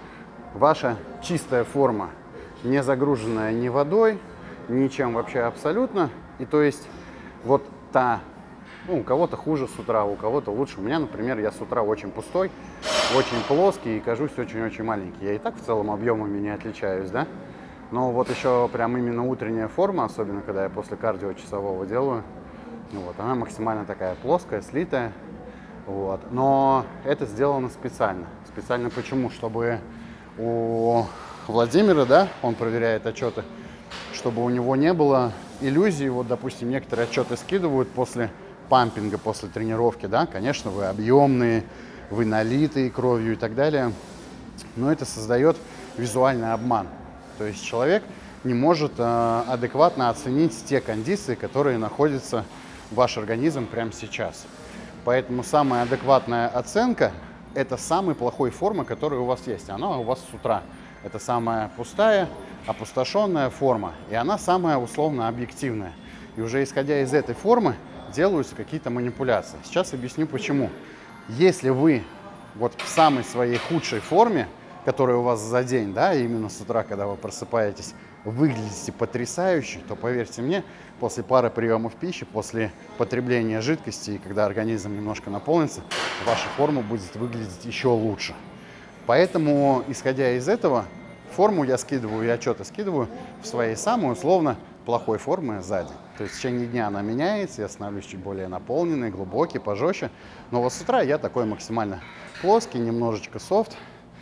Speaker 2: ваша чистая форма, не загруженная ни водой, ничем вообще абсолютно. И то есть вот та, ну, у кого-то хуже с утра, у кого-то лучше. У меня, например, я с утра очень пустой, очень плоский и кажусь очень-очень маленький. Я и так в целом объемами не отличаюсь, да? Но вот еще прям именно утренняя форма, особенно когда я после кардио часового делаю, вот, она максимально такая плоская, слитая. Вот. Но это сделано специально. Специально почему? Чтобы у Владимира, да, он проверяет отчеты, чтобы у него не было иллюзий. Вот, допустим, некоторые отчеты скидывают после пампинга, после тренировки, да, конечно, вы объемные, вы налитые кровью и так далее, но это создает визуальный обман. То есть человек не может э, адекватно оценить те кондиции, которые находятся в ваш организм прямо сейчас. Поэтому самая адекватная оценка – это самой плохой формы, которая у вас есть. Она у вас с утра. Это самая пустая, опустошенная форма. И она самая условно объективная. И уже исходя из этой формы делаются какие-то манипуляции. Сейчас объясню почему. Если вы вот в самой своей худшей форме, которая у вас за день, да, именно с утра, когда вы просыпаетесь, выглядите потрясающе, то поверьте мне, после пары приемов пищи, после потребления жидкости, и когда организм немножко наполнится, ваша форма будет выглядеть еще лучше. Поэтому, исходя из этого, форму я скидываю и отчеты скидываю в своей самой условно плохой формы за день. То есть в течение дня она меняется, я становлюсь чуть более наполненный, глубокий, пожестче. Но вот с утра я такой максимально плоский, немножечко софт.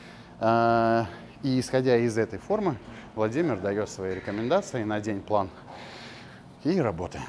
Speaker 2: И исходя из этой формы, Владимир дает свои рекомендации на день, план и работаем.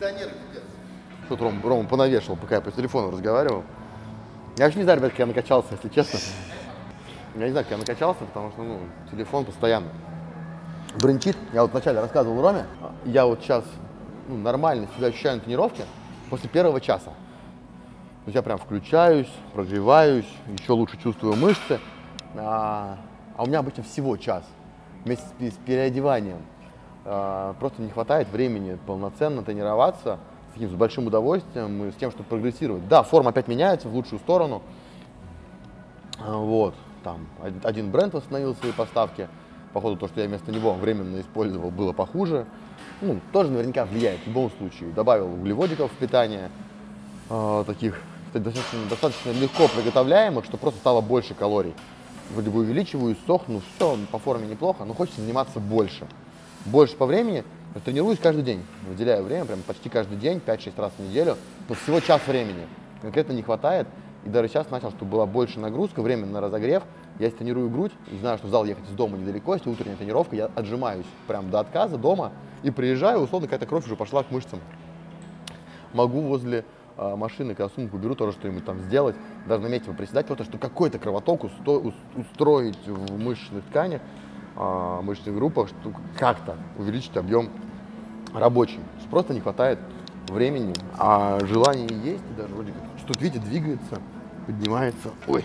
Speaker 1: кондиционер. Что-то Рома, Рома понавешивал, пока я по телефону разговаривал. Я вообще не знаю, ребят, как я накачался, если честно. Я не знаю, как я накачался, потому что, ну, телефон постоянно бренчит. Я вот вначале рассказывал Роме, я вот сейчас ну, нормально себя ощущаю на тренировке после первого часа. То есть я прям включаюсь, прогреваюсь, еще лучше чувствую мышцы. А, а у меня обычно всего час вместе с, с переодеванием. А, просто не хватает времени полноценно тренироваться с, таким, с большим удовольствием и с тем, чтобы прогрессировать. Да, форма опять меняется в лучшую сторону. А, вот, там один бренд восстановил свои поставки. Походу, то, что я вместо него временно использовал, было похуже. Ну, тоже наверняка влияет в любом случае. Добавил углеводиков в питание, э, таких достаточно, достаточно легко приготовляемых, что просто стало больше калорий. Вроде бы увеличиваю, сохну, все, по форме неплохо, но хочется заниматься больше. Больше по времени. Я тренируюсь каждый день, выделяю время, прям почти каждый день, пять-шесть раз в неделю. Но всего час времени. Конкретно не хватает. И даже сейчас начал, чтобы была больше нагрузка, время на разогрев. Я если тренирую грудь, и знаю, что в зал ехать из дома недалеко, если утренняя тренировка, я отжимаюсь прям до отказа дома и приезжаю, условно, какая-то кровь уже пошла к мышцам. Могу возле э, машины, когда сумку беру, тоже что-нибудь там сделать, даже на месте поприседать, просто чтобы какой-то кровоток усто- устроить в мышечных тканях, э, мышечных группах, чтобы как-то увеличить объем рабочий. Просто не хватает времени, а желание есть, и даже вроде как что-то, видите, двигается, поднимается. Ой.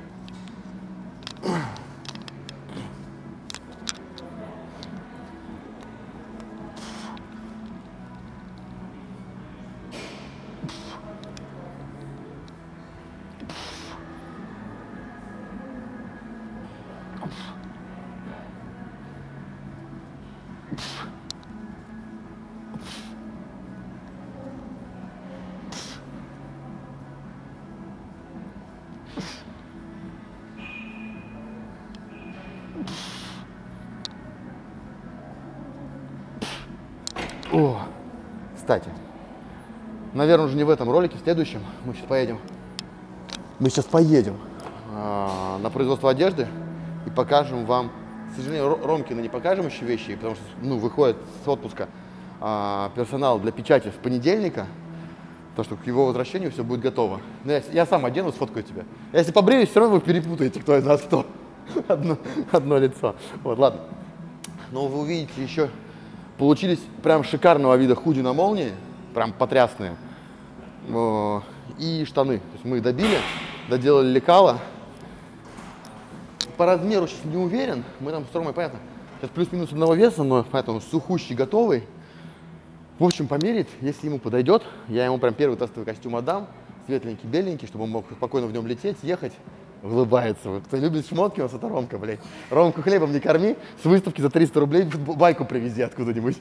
Speaker 1: О, кстати, наверное, уже не в этом ролике, в следующем мы сейчас поедем. Мы сейчас поедем э, на производство одежды и покажем вам. К сожалению, Ромкина не покажем еще вещи, потому что ну, выходит с отпуска э, персонал для печати в понедельника, то что к его возвращению все будет готово. Но я, я сам одену, сфоткаю тебя. Я если побреюсь, все равно вы перепутаете, кто из нас кто. Одно, одно лицо. Вот, ладно. Но вы увидите еще. Получились прям шикарного вида худи на молнии, прям потрясные, и штаны. То есть мы их добили, доделали лекало. По размеру сейчас не уверен, мы там с Ромой, понятно, сейчас плюс-минус одного веса, но поэтому сухущий, готовый. В общем, померить, если ему подойдет, я ему прям первый тестовый костюм отдам, светленький, беленький, чтобы он мог спокойно в нем лететь, ехать. Улыбается. Кто любит шмотки, у нас это Ромка, блядь. Ромку хлебом не корми, с выставки за триста рублей байку привези откуда-нибудь.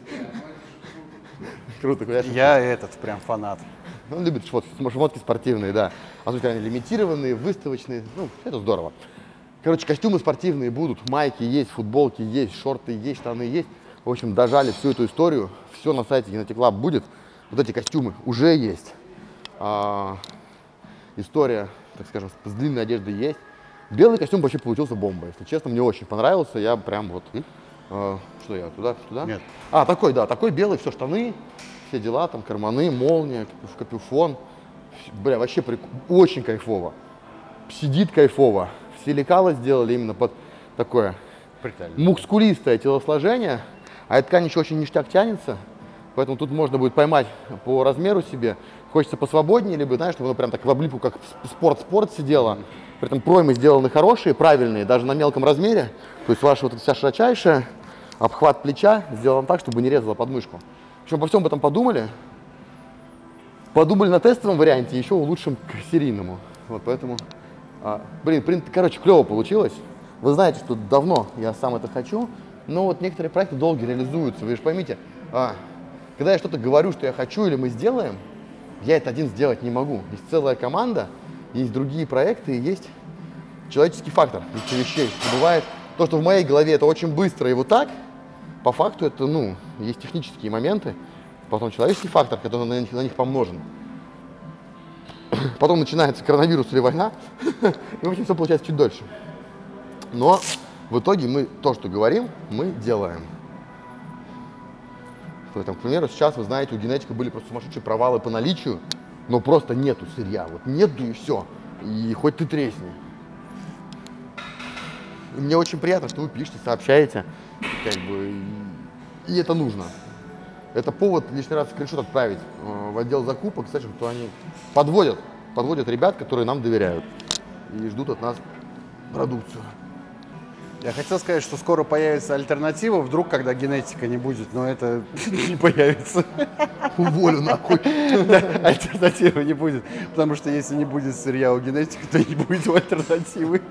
Speaker 1: Круто, конечно.
Speaker 2: Я этот прям фанат.
Speaker 1: Он любит шмотки, шмотки спортивные, да. Особенно они лимитированные, выставочные. Ну, это здорово. Короче, костюмы спортивные будут, майки есть, футболки есть, шорты есть, штаны есть. В общем, дожали всю эту историю. Все на сайте Genetic Lab будет. Вот эти костюмы уже есть. А, история, так скажем, с длинной одеждой есть. Белый костюм вообще получился бомба, если честно, мне очень понравился. Я прям вот, э, что я, туда, туда?
Speaker 2: Нет.
Speaker 1: А, такой, да, такой белый, все штаны, все дела, там, карманы, молния, капюшон. Бля, вообще прик... очень кайфово. Сидит кайфово. Все лекала сделали именно под такое
Speaker 2: Прикольно.
Speaker 1: мускулистое телосложение. А эта ткань еще очень ништяк тянется. Поэтому тут можно будет поймать по размеру себе. Хочется посвободнее, либо, знаешь, чтобы оно прям так в облипу, как спорт-спорт сидело. При этом проймы сделаны хорошие, правильные, даже на мелком размере. То есть ваша вот эта вся широчайшая, обхват плеча сделан так, чтобы не резало подмышку. В общем, обо всем об этом подумали. Подумали на тестовом варианте, еще улучшим к серийному. Вот поэтому, а, блин, блин, короче, клево получилось. Вы знаете, что давно я сам это хочу, но вот некоторые проекты долго реализуются. Вы же поймите, а, когда я что-то говорю, что я хочу или мы сделаем, я это один сделать не могу. Есть целая команда, есть другие проекты, и есть человеческий фактор этих вещей. И бывает то, что в моей голове это очень быстро и вот так, по факту это, ну, есть технические моменты, потом человеческий фактор, который на них, на них помножен. Потом начинается коронавирус или война, и, в общем, все получается чуть дольше. Но в итоге мы то, что говорим, мы делаем. То есть, там, к примеру, сейчас, вы знаете, у генетика были просто сумасшедшие провалы по наличию, но просто нету сырья. Вот нету и все. И хоть ты тресни. И мне очень приятно, что вы пишете, сообщаете. Как бы, и, и это нужно. Это повод лишний раз скриншот отправить э, в отдел закупок, кстати, что они подводят, подводят ребят, которые нам доверяют и ждут от нас продукцию.
Speaker 2: Я хотел сказать, что скоро появится альтернатива, вдруг, когда генетика не будет, но это не появится.
Speaker 1: Уволю нахуй.
Speaker 2: Альтернативы не будет, потому что если не будет сырья у генетики, то не будет альтернативы.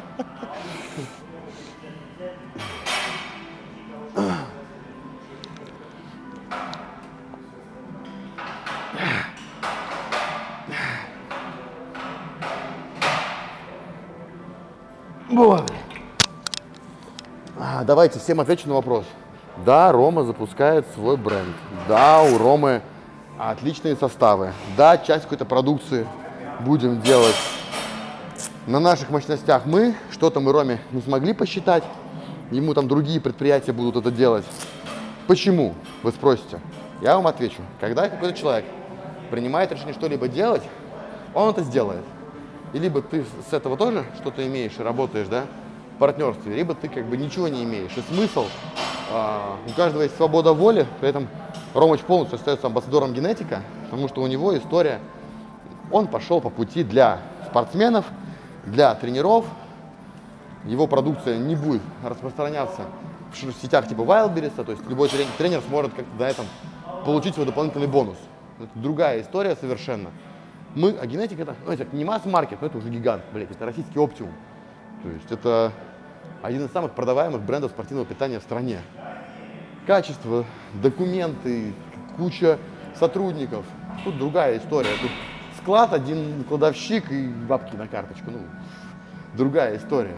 Speaker 1: Давайте всем отвечу на вопрос. Да, Рома запускает свой бренд. Да, у Ромы отличные составы. Да, часть какой-то продукции будем делать на наших мощностях. Мы, что-то мы Роме не смогли посчитать. Ему там другие предприятия будут это делать. Почему, вы спросите? Я вам отвечу. Когда какой-то человек принимает решение что-либо делать, он это сделает. И либо ты с этого тоже что-то имеешь и работаешь, да, в партнерстве, либо ты как бы ничего не имеешь. И смысл, а, у каждого есть свобода воли, при этом Ромыч полностью остается амбассадором генетика, потому что у него история, он пошел по пути для спортсменов, для тренеров, его продукция не будет распространяться в сетях типа Wildberries, то есть любой тренер, тренер сможет как-то на этом получить свой дополнительный бонус. Это другая история совершенно. Мы, а генетика это, ну, это не масс-маркет, но это уже гигант, блядь, это российский оптимум. То есть это один из самых продаваемых брендов спортивного питания в стране. Качество, документы, куча сотрудников. Тут другая история. Тут склад, один кладовщик и бабки на карточку. Ну, другая история.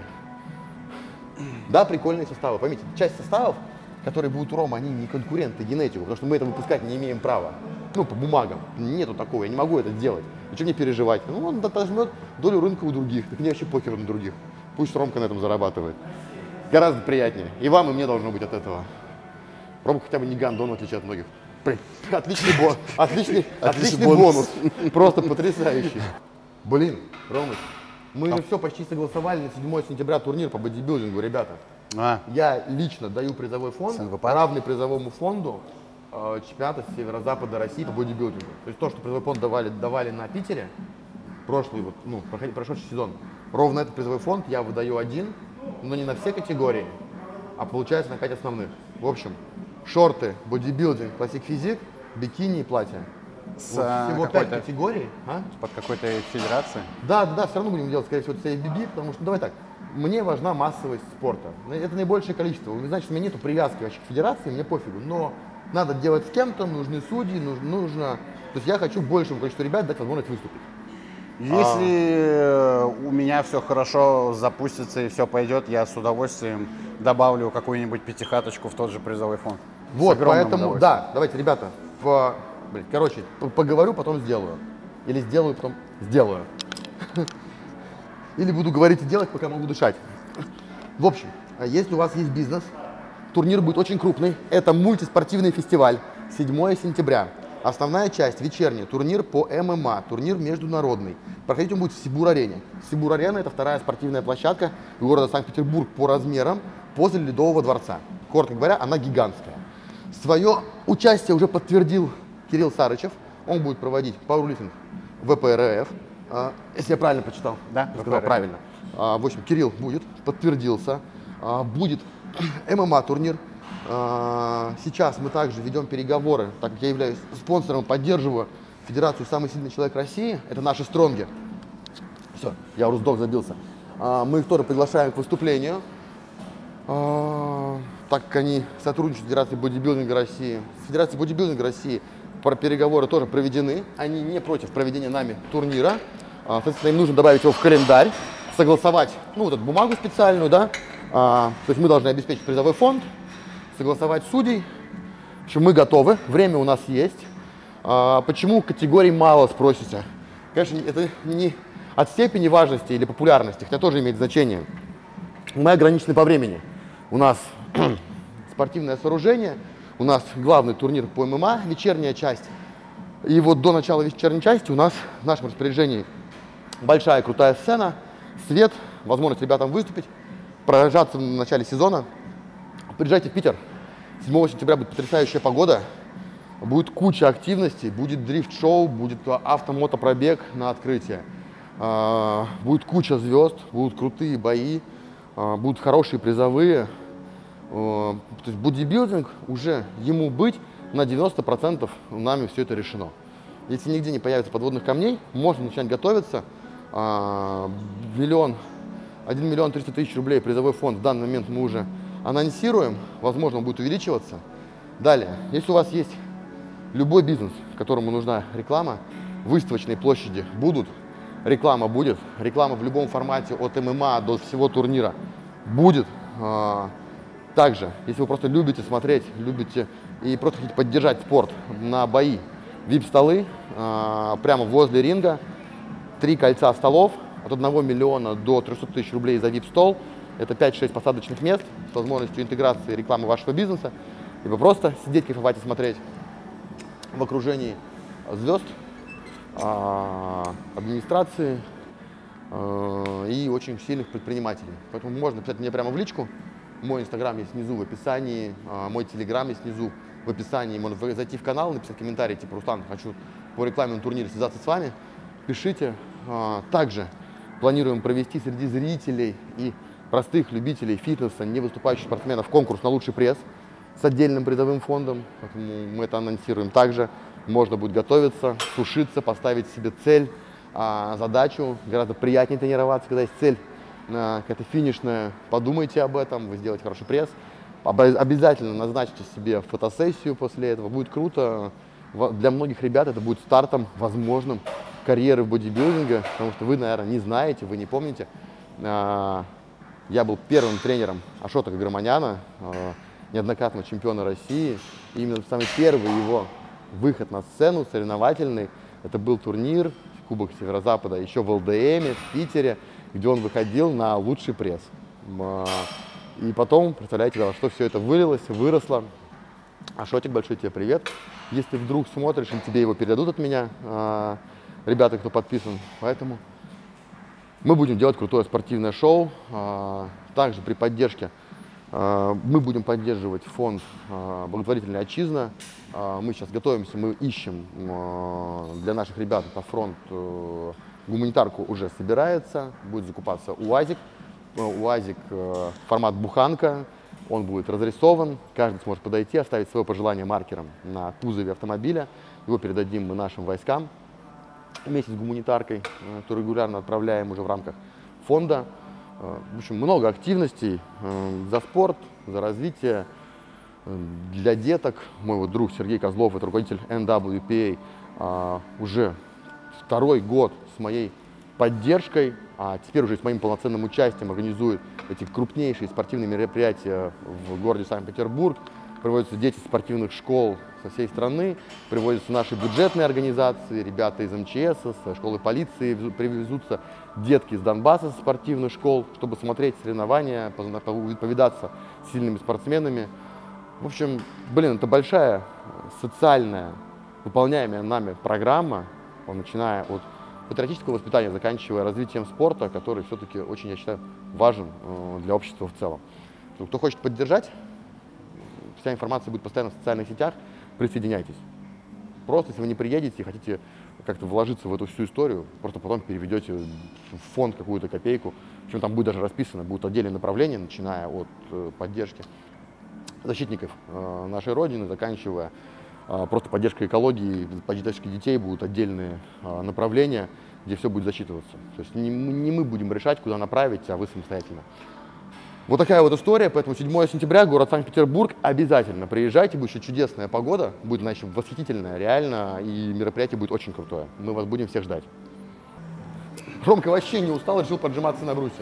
Speaker 1: Да, прикольные составы. Поймите, часть составов, которые будут у Рома, они не конкуренты генетику, потому что мы это выпускать не имеем права. Ну, по бумагам. Нету такого, я не могу это сделать. Зачем мне переживать? Ну, он возьмет долю рынка у других. Так мне вообще похер на других. Пусть Ромка на этом зарабатывает. Гораздо приятнее. И вам, и мне должно быть от этого. Ромка хотя бы не гандон, в отличие от многих. Отличный, бо... отличный, отличный бонус. Просто потрясающий. Блин, Ромыч, мы же все почти согласовали на седьмое сентября турнир по бодибилдингу, ребята.
Speaker 2: А.
Speaker 1: Я лично даю призовой фонд, равный призовому фонду э, чемпионата Северо-Запада России по бодибилдингу. То есть то, что призовой фонд давали, давали на Питере, прошлый, вот, ну, прошедший сезон, ровно этот призовой фонд я выдаю один, но не на все категории, а получается на пять основных. В общем, шорты, бодибилдинг, классик физик, бикини и платье.
Speaker 2: С,
Speaker 1: вот всего пять категорий. А?
Speaker 2: Под какой-то федерацией?
Speaker 1: Да, да, да, все равно будем делать, скорее всего, си эй би би, потому что, ну, давай так, мне важна массовость спорта. Это наибольшее количество. Вы знаете, у меня нет привязки вообще к федерации, мне пофигу, но надо делать с кем-то, нужны судьи, нужно, нужно... То есть я хочу большему количеству ребят дать возможность выступить.
Speaker 2: Если а... у меня все хорошо запустится и все пойдет, я с удовольствием добавлю какую-нибудь пятихаточку в тот же призовой фонд.
Speaker 1: Вот, поэтому, да, давайте, ребята, в, блин, короче, поговорю, потом сделаю. Или сделаю, потом сделаю. Или буду говорить и делать, пока могу дышать. В общем, если у вас есть бизнес, турнир будет очень крупный. Это мультиспортивный фестиваль, седьмое сентября. Основная часть, вечерний, турнир по эм эм а, турнир международный. Проходить он будет в Сибур-арене. Сибур-арена – это вторая спортивная площадка города Санкт-Петербург по размерам после Ледового дворца. Коротко говоря, она гигантская. Свое участие уже подтвердил Кирилл Сарычев. Он будет проводить пауэрлифтинг вэ пэ эр эф. А, если я правильно почитал,
Speaker 2: да,
Speaker 1: сказал правильно. А, в общем, Кирилл будет, подтвердился. А, будет эм эм а турнир. А, сейчас мы также ведем переговоры, так как я являюсь спонсором, поддерживаю Федерацию «Самый сильный человек России». Это наши стронги. Все, я уже сдох, забился. А, мы их тоже приглашаем к выступлению. А, так как они сотрудничают с Федерацией бодибилдинга России. С Федерацией бодибилдинга России переговоры тоже проведены. Они не против проведения нами турнира. А, соответственно, им нужно добавить его в календарь, согласовать, ну, вот эту бумагу специальную, да. А, то есть мы должны обеспечить призовой фонд, согласовать судей. В общем, мы готовы, время у нас есть. А, почему категорий мало, спросите? Конечно, это не от степени важности или популярности, хотя тоже имеет значение. Мы ограничены по времени. У нас спортивное сооружение, у нас главный турнир по эм эм а, вечерняя часть. И вот до начала вечерней части у нас в нашем распоряжении большая крутая сцена, свет, возможность ребятам выступить, проезжаться в начале сезона. Приезжайте в Питер. седьмого сентября будет потрясающая погода. Будет куча активностей, будет дрифт-шоу, будет автомотопробег на открытие. Будет куча звезд, будут крутые бои, будут хорошие призовые. То есть бодибилдинг уже ему быть на девяносто процентов нами все это решено. Если нигде не появится подводных камней, можно начинать готовиться. Миллион, один миллион триста тысяч рублей призовой фонд в данный момент мы уже анонсируем, возможно, он будет увеличиваться. Далее, если у вас есть любой бизнес, которому нужна реклама, выставочные площади будут, реклама будет, реклама в любом формате от эм эм а до всего турнира будет. Также, если вы просто любите смотреть, любите и просто хотите поддержать спорт на бои, ви ай пи-столы прямо возле ринга, три кольца столов, от одного миллиона до трёхсот тысяч рублей за ви ай пи-стол. Это пять-шесть посадочных мест с возможностью интеграции рекламы вашего бизнеса. И вы просто сидеть, кайфовать и смотреть в окружении звезд, администрации и очень сильных предпринимателей. Поэтому можно писать мне прямо в личку. Мой инстаграм есть внизу в описании, мой телеграм есть внизу в описании. Можно зайти в канал, написать комментарий, типа: Руслан, хочу по рекламному турниру связаться с вами. Пишите. Также планируем провести среди зрителей и простых любителей фитнеса, не выступающих спортсменов, конкурс на лучший пресс с отдельным призовым фондом. Поэтому мы это анонсируем также. Можно будет готовиться, сушиться, поставить себе цель, задачу. Гораздо приятнее тренироваться, когда есть цель какая-то финишная. Подумайте об этом, вы сделаете хороший пресс. Обязательно назначьте себе фотосессию после этого. Будет круто. Для многих ребят это будет стартом возможным карьеры в бодибилдинге, потому что вы, наверное, не знаете, вы не помните. Я был первым тренером Ашота Каграманяна, неоднократного чемпиона России. И именно самый первый его выход на сцену соревновательный, это был турнир Кубок Северо-Запада еще в эл дэ эме, в Питере, где он выходил на лучший пресс. И потом, представляете, во что все это вылилось, выросло. Ашотик, большой тебе привет. Если вдруг смотришь, и тебе его передадут от меня, ребята, кто подписан. Поэтому мы будем делать крутое спортивное шоу. Также при поддержке мы будем поддерживать фонд благотворительная отчизна. Мы сейчас готовимся, мы ищем для наших ребят на фронт гуманитарку уже собирается. Будет закупаться УАЗик. УАЗик формат буханка. Он будет разрисован. Каждый сможет подойти, оставить свое пожелание маркером на кузове автомобиля. Его передадим мы нашим войскам вместе с гуманитаркой, которую регулярно отправляем уже в рамках фонда. В общем, много активностей за спорт, за развитие, для деток. Мой вот друг Сергей Козлов, это руководитель эн дабл ю пи эй, уже второй год с моей поддержкой, а теперь уже с моим полноценным участием организует эти крупнейшие спортивные мероприятия в городе Санкт-Петербург. Приводятся дети спортивных школ со всей страны, приводятся наши бюджетные организации, ребята из эм че эс, со школы полиции, привезутся детки из Донбасса со спортивных школ, чтобы смотреть соревнования, повидаться с сильными спортсменами. В общем, блин, это большая социальная, выполняемая нами программа, начиная от патриотического воспитания, заканчивая развитием спорта, который все-таки очень, я считаю, важен для общества в целом. Кто хочет поддержать, вся информация будет постоянно в социальных сетях, присоединяйтесь. Просто, если вы не приедете и хотите как-то вложиться в эту всю историю, просто потом переведете в фонд какую-то копейку, причем там будет даже расписано, будут отдельные направления, начиная от поддержки защитников нашей Родины, заканчивая просто поддержкой экологии, поддержкой детей, будут отдельные направления, где все будет засчитываться. То есть не мы, не мы будем решать, куда направить, а вы самостоятельно. Вот такая вот история, поэтому седьмого сентября, город Санкт-Петербург, обязательно приезжайте, будет еще чудесная погода, будет, значит, восхитительная, реально, и мероприятие будет очень крутое. Мы вас будем всех ждать. Ромка вообще не устал, решил поджиматься на брусья.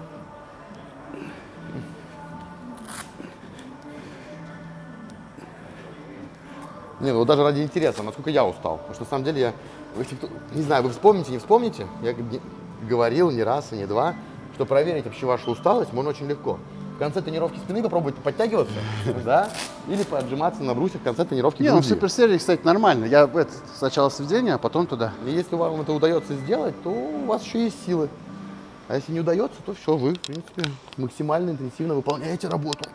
Speaker 1: Не, ну даже ради интереса, насколько я устал. Потому что на самом деле я, если кто, не знаю, вы вспомните, не вспомните, я говорил не раз и не два, что проверить вообще вашу усталость можно очень легко. В конце тренировки спины попробуйте подтягиваться, да, или поотжиматься на брусьях в конце тренировки
Speaker 2: Не, ну в
Speaker 1: груди.
Speaker 2: суперсерии, кстати, нормально. Я это, сначала сведение, а потом туда.
Speaker 1: И если вам это удается сделать, то у вас еще есть силы. А если не удается, то все, вы, в принципе, максимально интенсивно выполняете работу.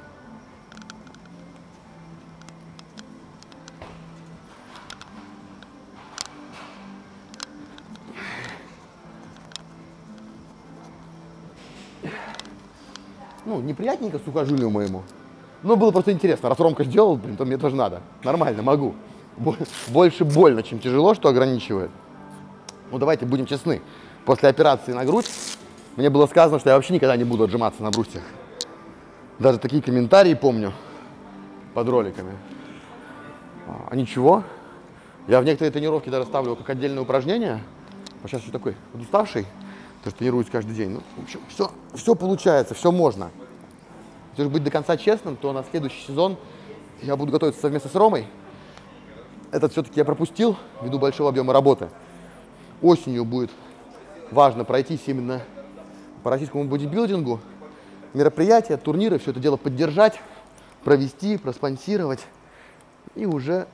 Speaker 1: Ну, неприятненько сухожилию моему. Но было просто интересно. Раз Ромка сделал, блин, то мне тоже надо. Нормально, могу. Больше больно, чем тяжело, что ограничивает. Ну, давайте будем честны. После операции на грудь мне было сказано, что я вообще никогда не буду отжиматься на брусьях. Даже такие комментарии помню под роликами. А ничего. Я в некоторые тренировки даже ставлю его как отдельное упражнение. А сейчас еще такой подуставший, потому что тренируюсь каждый день. Ну, в общем, все, все получается, все можно. Если быть до конца честным, то на следующий сезон я буду готовиться совместно с Ромой. Этот все-таки я пропустил ввиду большого объема работы. Осенью будет важно пройтись именно по российскому бодибилдингу. Мероприятия, турниры, все это дело поддержать, провести, проспонсировать. И уже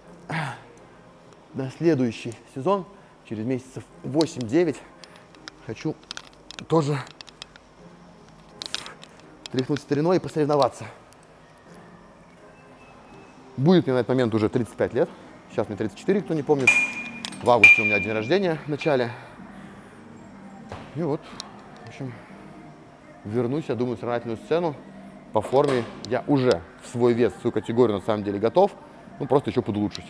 Speaker 1: на следующий сезон, через месяцев восемь-девять, хочу тоже тряхнуть стариной и посоревноваться. Будет мне на этот момент уже тридцать пять лет. Сейчас мне тридцать четыре, кто не помнит. В августе у меня день рождения в начале. И вот, в общем, вернусь, я думаю, в соревновательную сцену. По форме я уже в свой вес, в свою категорию на самом деле готов. Ну, просто еще подулучшить.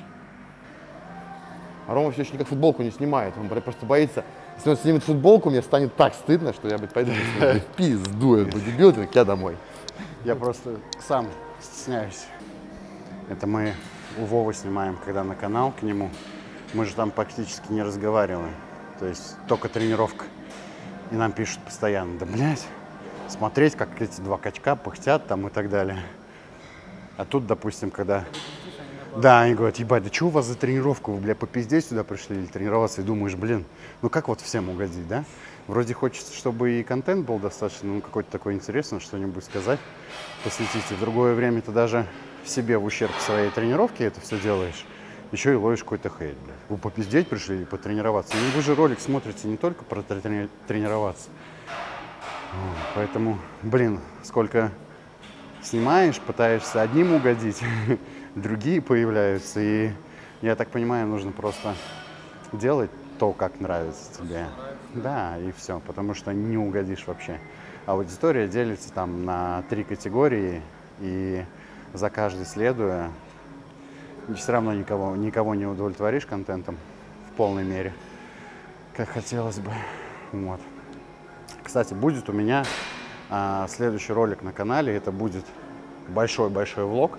Speaker 1: А Рома все еще никак футболку не снимает. Он просто боится. Если он снимет футболку, мне станет так стыдно, что я, блядь, пойду в пизду, этот бодибилдинг, я домой.
Speaker 2: Я просто сам стесняюсь. Это мы у Вовы снимаем, когда на канал к нему. Мы же там практически не разговариваем. То есть только тренировка. И нам пишут постоянно: да, блядь, смотреть, как эти два качка пыхтят там и так далее. А тут, допустим, когда... Да, они говорят: ебать, да что у вас за тренировку? Вы, бля, попиздеть сюда пришли или тренироваться? И думаешь, блин, ну как вот всем угодить, да? Вроде хочется, чтобы и контент был достаточно, ну какой-то такой интересный, что-нибудь сказать, посвятить. И в другое время ты даже себе в ущерб своей тренировке это все делаешь. Еще и ловишь какой-то хейт, бля. Вы попиздеть пришли или потренироваться? Ну, вы же ролик смотрите не только про трени- тренироваться. Поэтому, блин, сколько снимаешь, пытаешься одним угодить, другие появляются. И, я так понимаю, нужно просто делать то, как нравится тебе. Да, и все, потому что не угодишь вообще. Аудитория делится там на три категории, и за каждой следуя, все равно никого, никого не удовлетворишь контентом в полной мере, как хотелось бы. Вот. Кстати, будет у меня а, следующий ролик на канале. Это будет большой-большой влог.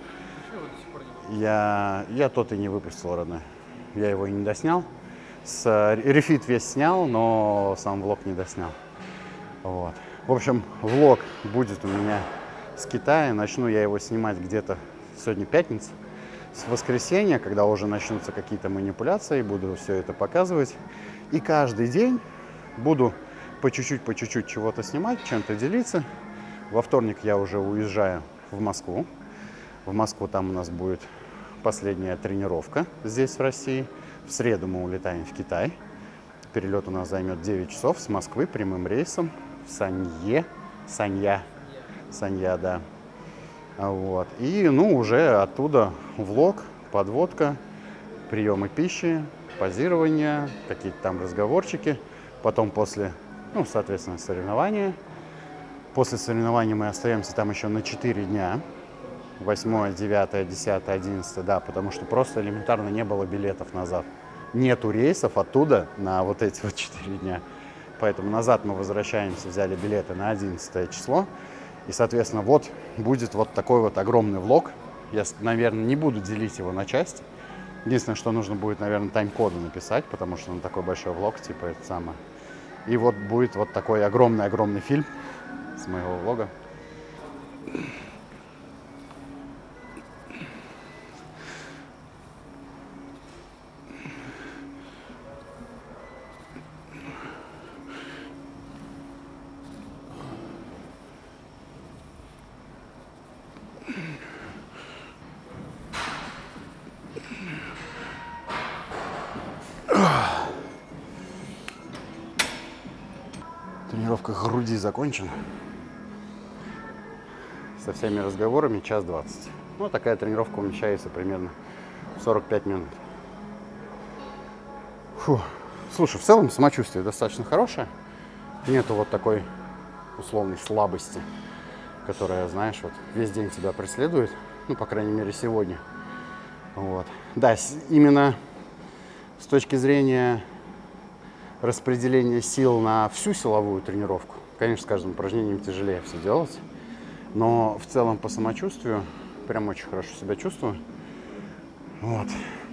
Speaker 2: Я, я тот и не выпустил, родной. Я его и не доснял. С, рефит весь снял, но сам влог не доснял. Вот. В общем, влог будет у меня с Китая. Начну я его снимать где-то сегодня пятница. С воскресенья, когда уже начнутся какие-то манипуляции, буду все это показывать. И каждый день буду по чуть-чуть, по чуть-чуть чего-то снимать, чем-то делиться. Во вторник я уже уезжаю в Москву. В Москву там у нас будет последняя тренировка здесь, в России. В среду мы улетаем в Китай. Перелет у нас займет девять часов с Москвы прямым рейсом в Санье. Санья. Санья, да. Вот. И, ну, уже оттуда влог, подводка, приемы пищи, позирование, какие-то там разговорчики. Потом после, ну, соответственно, соревнования. После соревнований мы остаемся там еще на четыре дня. восьмое, девятое, десятое, одиннадцатое, да, потому что просто элементарно не было билетов назад. Нету рейсов оттуда на вот эти вот четыре дня. Поэтому назад мы возвращаемся, взяли билеты на одиннадцатое число. И, соответственно, вот будет вот такой вот огромный влог. Я, наверное, не буду делить его на части. Единственное, что нужно будет, наверное, тайм-коды написать, потому что он такой большой влог, типа это самое. И вот будет вот такой огромный-огромный фильм с моего влога. Тренировка груди закончена. Со всеми разговорами час двадцать. Ну, такая тренировка умещается примерно в сорок пять минут. Фу. Слушай, в целом самочувствие достаточно хорошее. Нету вот такой условной слабости, которая, знаешь, вот весь день тебя преследует. Ну, по крайней мере, сегодня. Вот. Да, именно с точки зрения распределения сил на всю силовую тренировку, конечно, с каждым упражнением тяжелее все делать. Но в целом по самочувствию прям очень хорошо себя чувствую. Вот.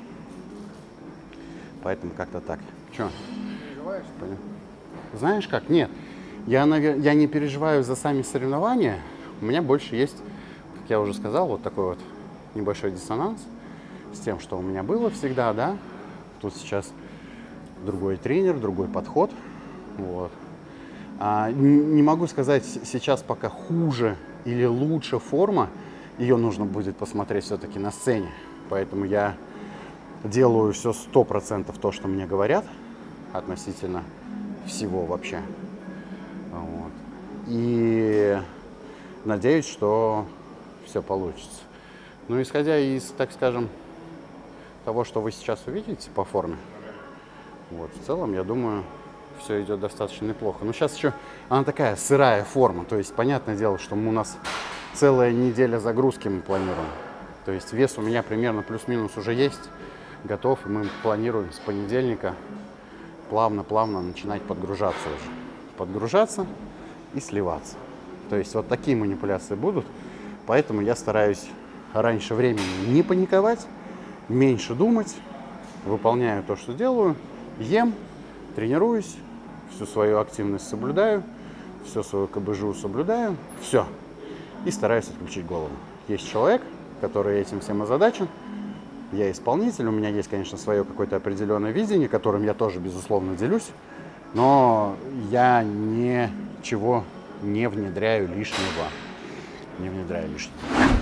Speaker 2: Поэтому как-то так. Че?
Speaker 3: Переживаешь?
Speaker 2: Знаешь как? Нет. Я, я не переживаю за сами соревнования. У меня больше есть, как я уже сказал, вот такой вот небольшой диссонанс с тем, что у меня было всегда, да. Тут сейчас другой тренер, другой подход. Вот. А, не могу сказать сейчас пока хуже или лучше форма. Ее нужно будет посмотреть все-таки на сцене. Поэтому я делаю все сто процентов то, что мне говорят относительно всего вообще. Вот. И надеюсь, что все получится. Ну, исходя из, так скажем, того, что вы сейчас увидите по форме, вот, в целом, я думаю, все идет достаточно неплохо. Но сейчас еще она такая сырая форма. То есть, понятное дело, что у нас целая неделя загрузки мы планируем. То есть вес у меня примерно плюс-минус уже есть, готов. И мы планируем с понедельника плавно-плавно начинать подгружаться уже. Подгружаться и сливаться. То есть вот такие манипуляции будут. Поэтому я стараюсь раньше времени не паниковать, меньше думать, выполняю то, что делаю, ем, тренируюсь, всю свою активность соблюдаю, всю свою КБЖУ соблюдаю, все. И стараюсь отключить голову. Есть человек, который этим всем озадачен. Я исполнитель, у меня есть, конечно, свое какое-то определенное видение, которым я тоже, безусловно, делюсь. Но я ничего не внедряю лишнего. Не внедряю лишнего.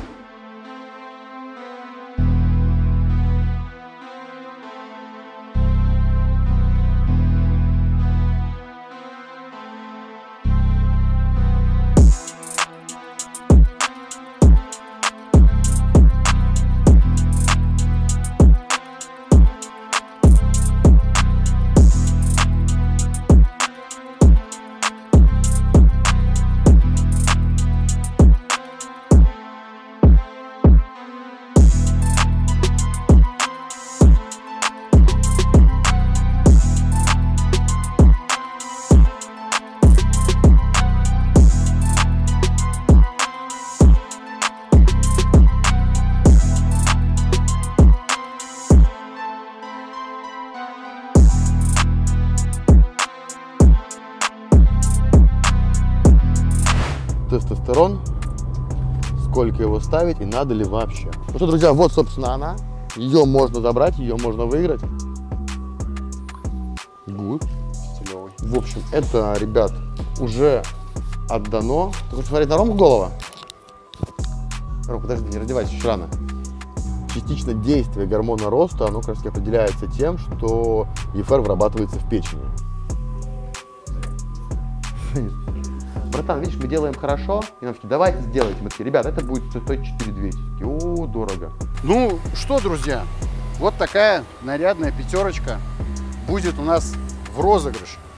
Speaker 1: Тестостерон, сколько его ставить и надо ли вообще. Ну что, друзья, вот, собственно, она. Ее можно забрать, ее можно выиграть. Гуд.
Speaker 2: Стилевый.
Speaker 1: В общем, это, ребят, уже отдано. Ты хочешь смотреть на Рому голова? Ром, подожди, не раздевайся, еще рано. Частично действие гормона роста, оно как раз определяется тем, что ЕФР вырабатывается в печени. Братан, видишь, мы делаем хорошо, и нам такие, давайте сделайте. Мы такие, ребят, это будет стоить четыре двести. О, дорого.
Speaker 2: Ну что, друзья, вот такая нарядная пятерочка будет у нас в розыгрыше.